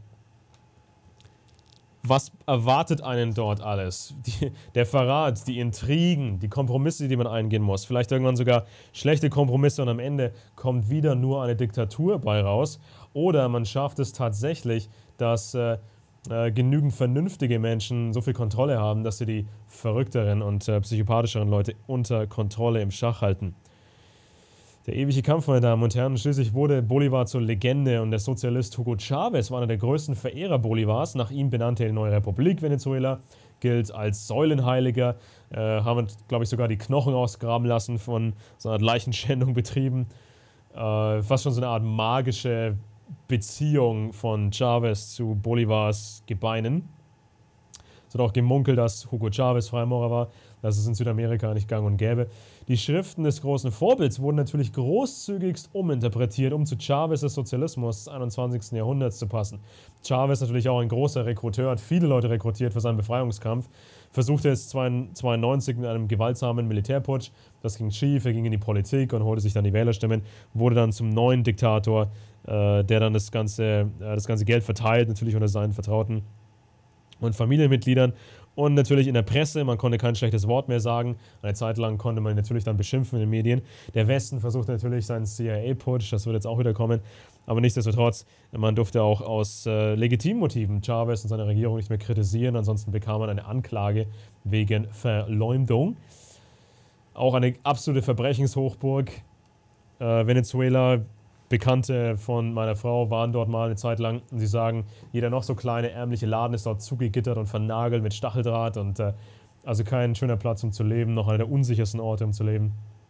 was erwartet einen dort alles? Die, der Verrat, die Intrigen, die Kompromisse, die man eingehen muss. Vielleicht irgendwann sogar schlechte Kompromisse und am Ende kommt wieder nur eine Diktatur bei raus. Oder man schafft es tatsächlich, dass äh, äh, genügend vernünftige Menschen so viel Kontrolle haben, dass sie die verrückteren und äh, psychopathischeren Leute unter Kontrolle im Schach halten. Der ewige Kampf, meine Damen und Herren. Schließlich wurde Bolívar zur Legende und der Sozialist Hugo Chávez war einer der größten Verehrer Bolívars. Nach ihm benannte er die neue Republik Venezuela, gilt als Säulenheiliger, äh, haben, glaube ich, sogar die Knochen ausgraben lassen, von so einer Art Leichenschändung betrieben. Äh, fast schon so eine Art magische Beziehung von Chávez zu Bolívars Gebeinen. Es wird auch gemunkelt, dass Hugo Chavez Freimaurer war. Das ist in Südamerika nicht gang und gäbe. Die Schriften des großen Vorbilds wurden natürlich großzügigst uminterpretiert, um zu Chavez des Sozialismus des einundzwanzigsten Jahrhunderts zu passen. Chavez natürlich auch ein großer Rekruteur, hat viele Leute rekrutiert für seinen Befreiungskampf. Versuchte es zweiundneunzig mit einem gewaltsamen Militärputsch. Das ging schief, er ging in die Politik und holte sich dann die Wählerstimmen. Wurde dann zum neuen Diktator, äh, der dann das ganze, äh, das ganze Geld verteilt, natürlich unter seinen Vertrauten und Familienmitgliedern. Und natürlich in der Presse, man konnte kein schlechtes Wort mehr sagen. Eine Zeit lang konnte man ihn natürlich dann beschimpfen in den Medien. Der Westen versucht natürlich seinen C I A-Putsch, das wird jetzt auch wieder kommen. Aber nichtsdestotrotz, man durfte auch aus äh, legitimen Motiven Chavez und seine Regierung nicht mehr kritisieren. Ansonsten bekam man eine Anklage wegen Verleumdung. Auch eine absolute Verbrechenshochburg. Äh, Venezuela, Bekannte von meiner Frau waren dort mal eine Zeit lang und sie sagen, jeder noch so kleine ärmliche Laden ist dort zugegittert und vernagelt mit Stacheldraht und äh, also kein schöner Platz, um zu leben, noch einer der unsichersten Orte, um zu leben.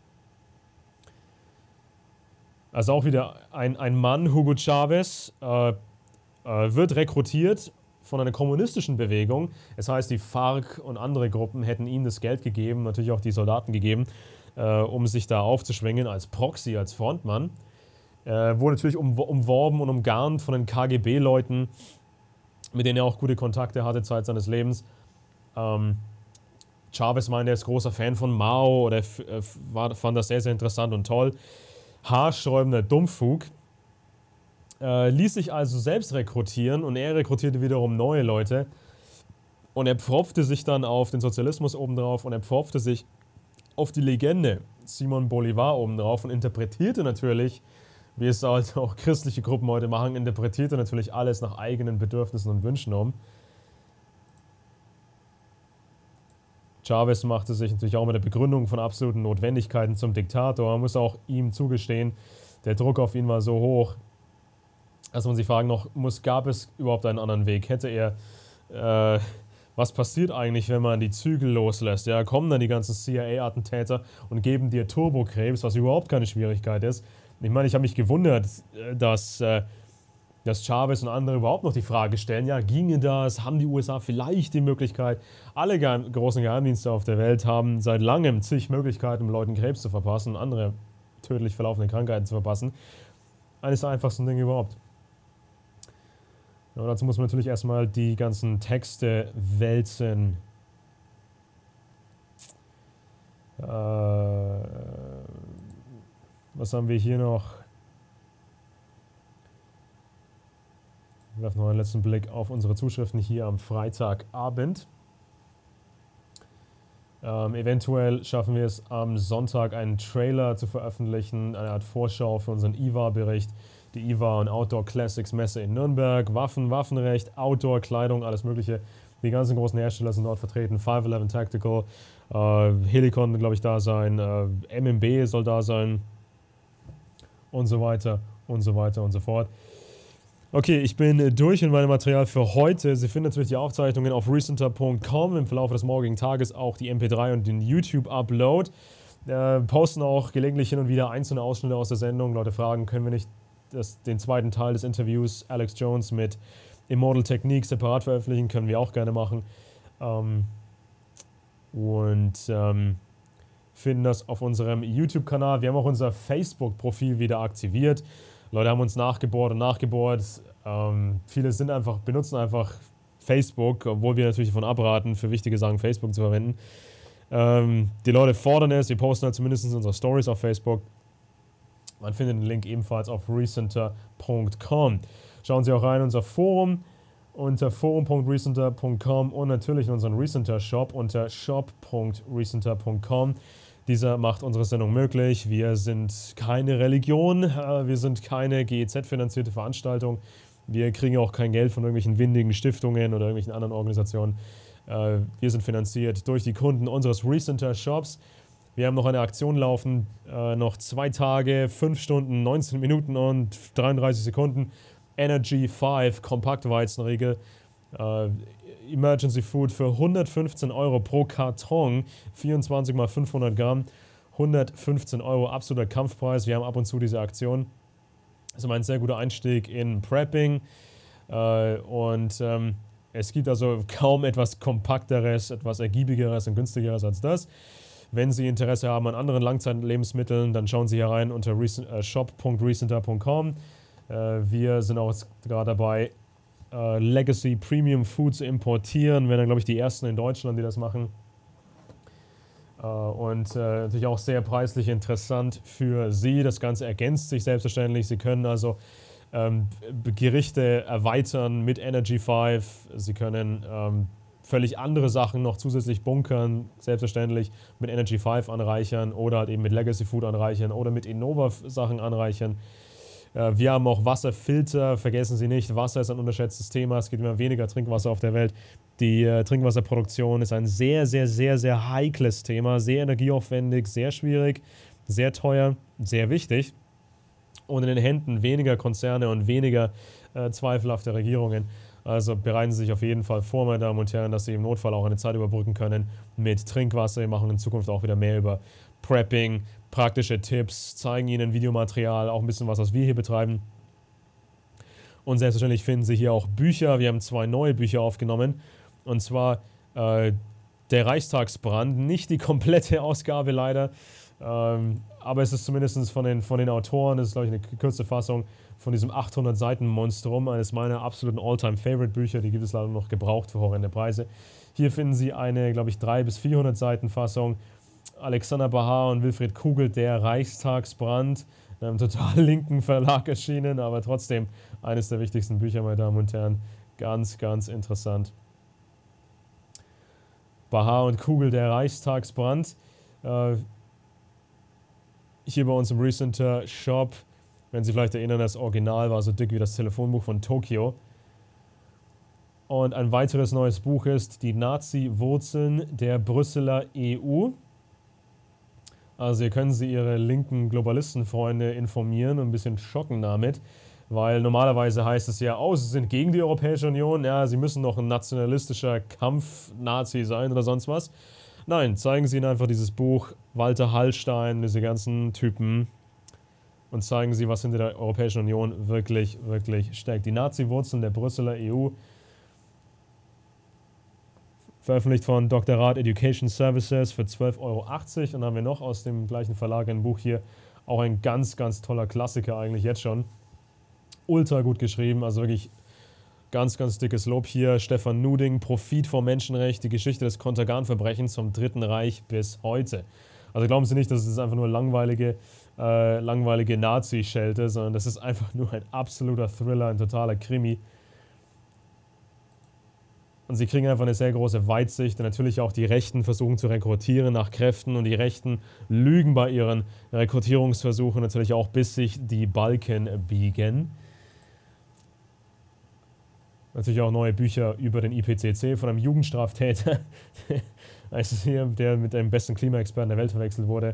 Also auch wieder ein, ein Mann, Hugo Chavez, äh, äh, wird rekrutiert von einer kommunistischen Bewegung. Es heißt, die FARC und andere Gruppen hätten ihm das Geld gegeben, natürlich auch die Soldaten gegeben, äh, um sich da aufzuschwingen als Proxy, als Frontmann. Äh, wurde natürlich um, umworben und umgarnt von den K G B-Leuten, mit denen er auch gute Kontakte hatte Zeit seines Lebens. Ähm, Chavez meinte, er ist großer Fan von Mao oder f äh, war, fand das sehr, sehr interessant und toll. Haarsträubender Dummfug. Äh, ließ sich also selbst rekrutieren und er rekrutierte wiederum neue Leute. Und er pfropfte sich dann auf den Sozialismus obendrauf und er pfropfte sich auf die Legende Simon Bolivar obendrauf und interpretierte natürlich, wie es halt auch christliche Gruppen heute machen, interpretierte natürlich alles nach eigenen Bedürfnissen und Wünschen um. Chavez machte sich natürlich auch mit der Begründung von absoluten Notwendigkeiten zum Diktator. Man muss auch ihm zugestehen, der Druck auf ihn war so hoch, dass man sich fragen noch muss, gab es überhaupt einen anderen Weg? Hätte er, äh, was passiert eigentlich, wenn man die Zügel loslässt? Ja, kommen dann die ganzen C I A-Attentäter und geben dir Turbokrebs, was überhaupt keine Schwierigkeit ist. Ich meine, ich habe mich gewundert, dass, äh, dass Chavez und andere überhaupt noch die Frage stellen, ja, ginge das? Haben die U S A vielleicht die Möglichkeit? Alle geheim großen Geheimdienste auf der Welt haben seit langem zig Möglichkeiten, um Leuten Krebs zu verpassen und andere tödlich verlaufende Krankheiten zu verpassen. Eines der einfachsten Dinge überhaupt. Ja, dazu muss man natürlich erstmal die ganzen Texte wälzen. Äh... Was haben wir hier noch? Wir werfen noch einen letzten Blick auf unsere Zuschriften hier am Freitagabend. Ähm, eventuell schaffen wir es am Sonntag einen Trailer zu veröffentlichen, eine Art Vorschau für unseren I W A-Bericht. Die I W A und Outdoor Classics Messe in Nürnberg, Waffen, Waffenrecht, Outdoor, Kleidung, alles mögliche. Die ganzen großen Hersteller sind dort vertreten, five eleven Tactical, äh, Helicon wird glaube ich da sein, äh, M M B soll da sein. Und so weiter und so weiter und so fort. Okay, ich bin durch mit meinem Material für heute. Sie finden natürlich die Aufzeichnungen auf recenter punkt com, im Verlauf des morgigen Tages auch die M P drei und den YouTube-Upload. Äh, posten auch gelegentlich hin und wieder einzelne Ausschnitte aus der Sendung. Leute fragen, können wir nicht das, den zweiten Teil des Interviews Alex Jones mit Immortal Technique separat veröffentlichen? Können wir auch gerne machen. Ähm, und ähm, finden das auf unserem YouTube-Kanal. Wir haben auch unser Facebook-Profil wieder aktiviert. Leute haben uns nachgebohrt und nachgebohrt. Ähm, viele sind einfach, benutzen einfach Facebook, obwohl wir natürlich davon abraten, für wichtige Sachen Facebook zu verwenden. Ähm, die Leute fordern es, wir posten halt zumindest unsere Stories auf Facebook. Man findet den Link ebenfalls auf recenter punkt com. Schauen Sie auch rein in unser Forum unter forum punkt recenter punkt com und natürlich in unseren Recenter Shop unter shop punkt recenter punkt com. Dieser macht unsere Sendung möglich. Wir sind keine Religion, wir sind keine G E Z-finanzierte Veranstaltung. Wir kriegen auch kein Geld von irgendwelchen windigen Stiftungen oder irgendwelchen anderen Organisationen. Wir sind finanziert durch die Kunden unseres Recenter Shops. Wir haben noch eine Aktion laufen, noch zwei Tage, fünf Stunden, neunzehn Minuten und dreiunddreißig Sekunden. Energy fünf Kompaktweizenriegel. Uh, Emergency Food für hundertfünfzehn Euro pro Karton, vierundzwanzig mal fünfhundert Gramm, hundertfünfzehn Euro, absoluter Kampfpreis. Wir haben ab und zu diese Aktion. Das ist immer ein sehr guter Einstieg in Prepping. Uh, und ähm, Es gibt also kaum etwas Kompakteres, etwas Ergiebigeres und günstigeres als das. Wenn Sie Interesse haben an anderen Langzeitlebensmitteln, dann schauen Sie hier rein unter shop punkt recenter punkt com. Äh, wir sind auch gerade dabei, äh, Legacy Premium Food zu importieren. Wir werden dann, glaube ich, die ersten in Deutschland, die das machen. Äh, und äh, natürlich auch sehr preislich interessant für Sie. Das Ganze ergänzt sich selbstverständlich. Sie können also ähm, Gerichte erweitern mit Energy five. Sie können ähm, völlig andere Sachen noch zusätzlich bunkern, selbstverständlich mit Energy five anreichern oder halt eben mit Legacy Food anreichern oder mit Innova Sachen anreichern. Äh, wir haben auch Wasserfilter, vergessen Sie nicht, Wasser ist ein unterschätztes Thema, es gibt immer weniger Trinkwasser auf der Welt. Die äh, Trinkwasserproduktion ist ein sehr, sehr, sehr, sehr heikles Thema, sehr energieaufwendig, sehr schwierig, sehr teuer, sehr wichtig und in den Händen weniger Konzerne und weniger äh, zweifelhafte Regierungen. Also bereiten Sie sich auf jeden Fall vor, meine Damen und Herren, dass Sie im Notfall auch eine Zeit überbrücken können mit Trinkwasser. Wir machen in Zukunft auch wieder mehr über Prepping, praktische Tipps, zeigen Ihnen Videomaterial, auch ein bisschen was, was wir hier betreiben. Und selbstverständlich finden Sie hier auch Bücher. Wir haben zwei neue Bücher aufgenommen. Und zwar äh, der Reichstagsbrand, nicht die komplette Ausgabe leider, ähm, aber es ist zumindest von den, von den Autoren, das ist glaube ich eine kurze Fassung, von diesem achthundert Seiten Monstrum, eines meiner absoluten All-Time-Favorite-Bücher, die gibt es leider noch gebraucht für horrende Preise. Hier finden Sie eine, glaube ich, dreihundert bis vierhundert Seiten Fassung. Alexander Bahar und Wilfried Kugel, der Reichstagsbrand, in einem total linken Verlag erschienen, aber trotzdem eines der wichtigsten Bücher, meine Damen und Herren. Ganz, ganz interessant. Bahar und Kugel, der Reichstagsbrand. Äh, hier bei uns im Recenter Shop. Wenn Sie vielleicht erinnern, das Original war so dick wie das Telefonbuch von Tokio. Und ein weiteres neues Buch ist Die Nazi-Wurzeln der Brüsseler E U. Also hier können Sie Ihre linken Globalistenfreunde informieren und ein bisschen schocken damit. Weil normalerweise heißt es ja, oh, Sie sind gegen die Europäische Union, ja, Sie müssen noch ein nationalistischer Kampf-Nazi sein oder sonst was. Nein, zeigen Sie Ihnen einfach dieses Buch, Walter Hallstein, diese ganzen Typen, und zeigen Sie, was hinter der Europäischen Union wirklich, wirklich steckt. Die Nazi-Wurzeln der Brüsseler E U, veröffentlicht von Doktor Rath Education Services für zwölf Euro achtzig. Und dann haben wir noch aus dem gleichen Verlag ein Buch hier, auch ein ganz, ganz toller Klassiker eigentlich jetzt schon. Ultra gut geschrieben, also wirklich ganz, ganz dickes Lob hier. Stefan Nuding, Profit vom Menschenrecht, die Geschichte des Kontergan-Verbrechens vom Dritten Reich bis heute. Also glauben Sie nicht, dass es einfach nur langweilige, äh, langweilige Nazi-Schelte, sondern das ist einfach nur ein absoluter Thriller, ein totaler Krimi. Und Sie kriegen einfach eine sehr große Weitsicht und natürlich auch die Rechten versuchen zu rekrutieren nach Kräften und die Rechten lügen bei ihren Rekrutierungsversuchen natürlich auch, bis sich die Balken biegen. Natürlich auch neue Bücher über den I P C C von einem Jugendstraftäter, hier, der mit dem besten Klimaexperten der Welt verwechselt wurde.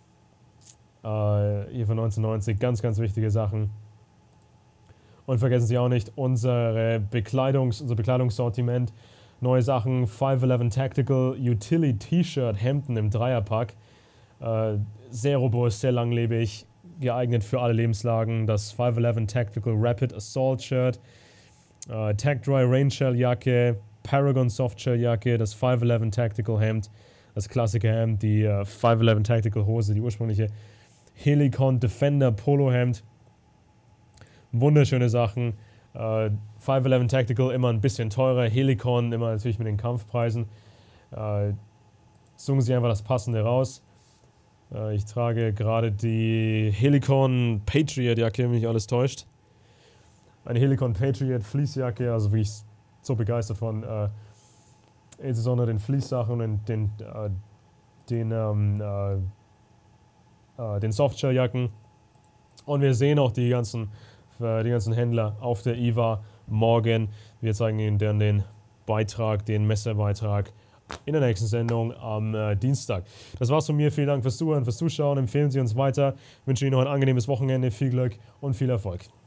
Äh, hier von neunzehnhundertneunzig, ganz, ganz wichtige Sachen. Und vergessen Sie auch nicht unsere Bekleidungs-, unser Bekleidungssortiment. Neue Sachen, five eleven Tactical Utility T-Shirt, Hemden im Dreierpack. Äh, sehr robust, sehr langlebig, geeignet für alle Lebenslagen. Das five eleven Tactical Rapid Assault Shirt. Äh, Tag Dry Rain Shell Jacke, Paragon Softshell Jacke, das five eleven Tactical Hemd, das Klassiker Hemd, die äh, five eleven Tactical Hose, die ursprüngliche Helicon Defender Polo Hemd. Wunderschöne Sachen. Äh, five eleven Tactical immer ein bisschen teurer, Helicon immer natürlich mit den Kampfpreisen. Äh, suchen Sie einfach das Passende raus. Äh, ich trage gerade die Helicon Patriot Jacke, wenn mich alles täuscht. Eine Helicon Patriot Fleecejacke, also wirklich so begeistert von äh, insbesondere den Fleece-Sachen und den, äh, den, ähm, äh, äh, den Softshell-Jacken. Und wir sehen auch die ganzen, äh, die ganzen Händler auf der I W A morgen. Wir zeigen Ihnen dann den Beitrag, den Messebeitrag in der nächsten Sendung am äh, Dienstag. Das war's von mir. Vielen Dank fürs Zuhören, fürs Zuschauen. Empfehlen Sie uns weiter. Ich wünsche Ihnen noch ein angenehmes Wochenende, viel Glück und viel Erfolg.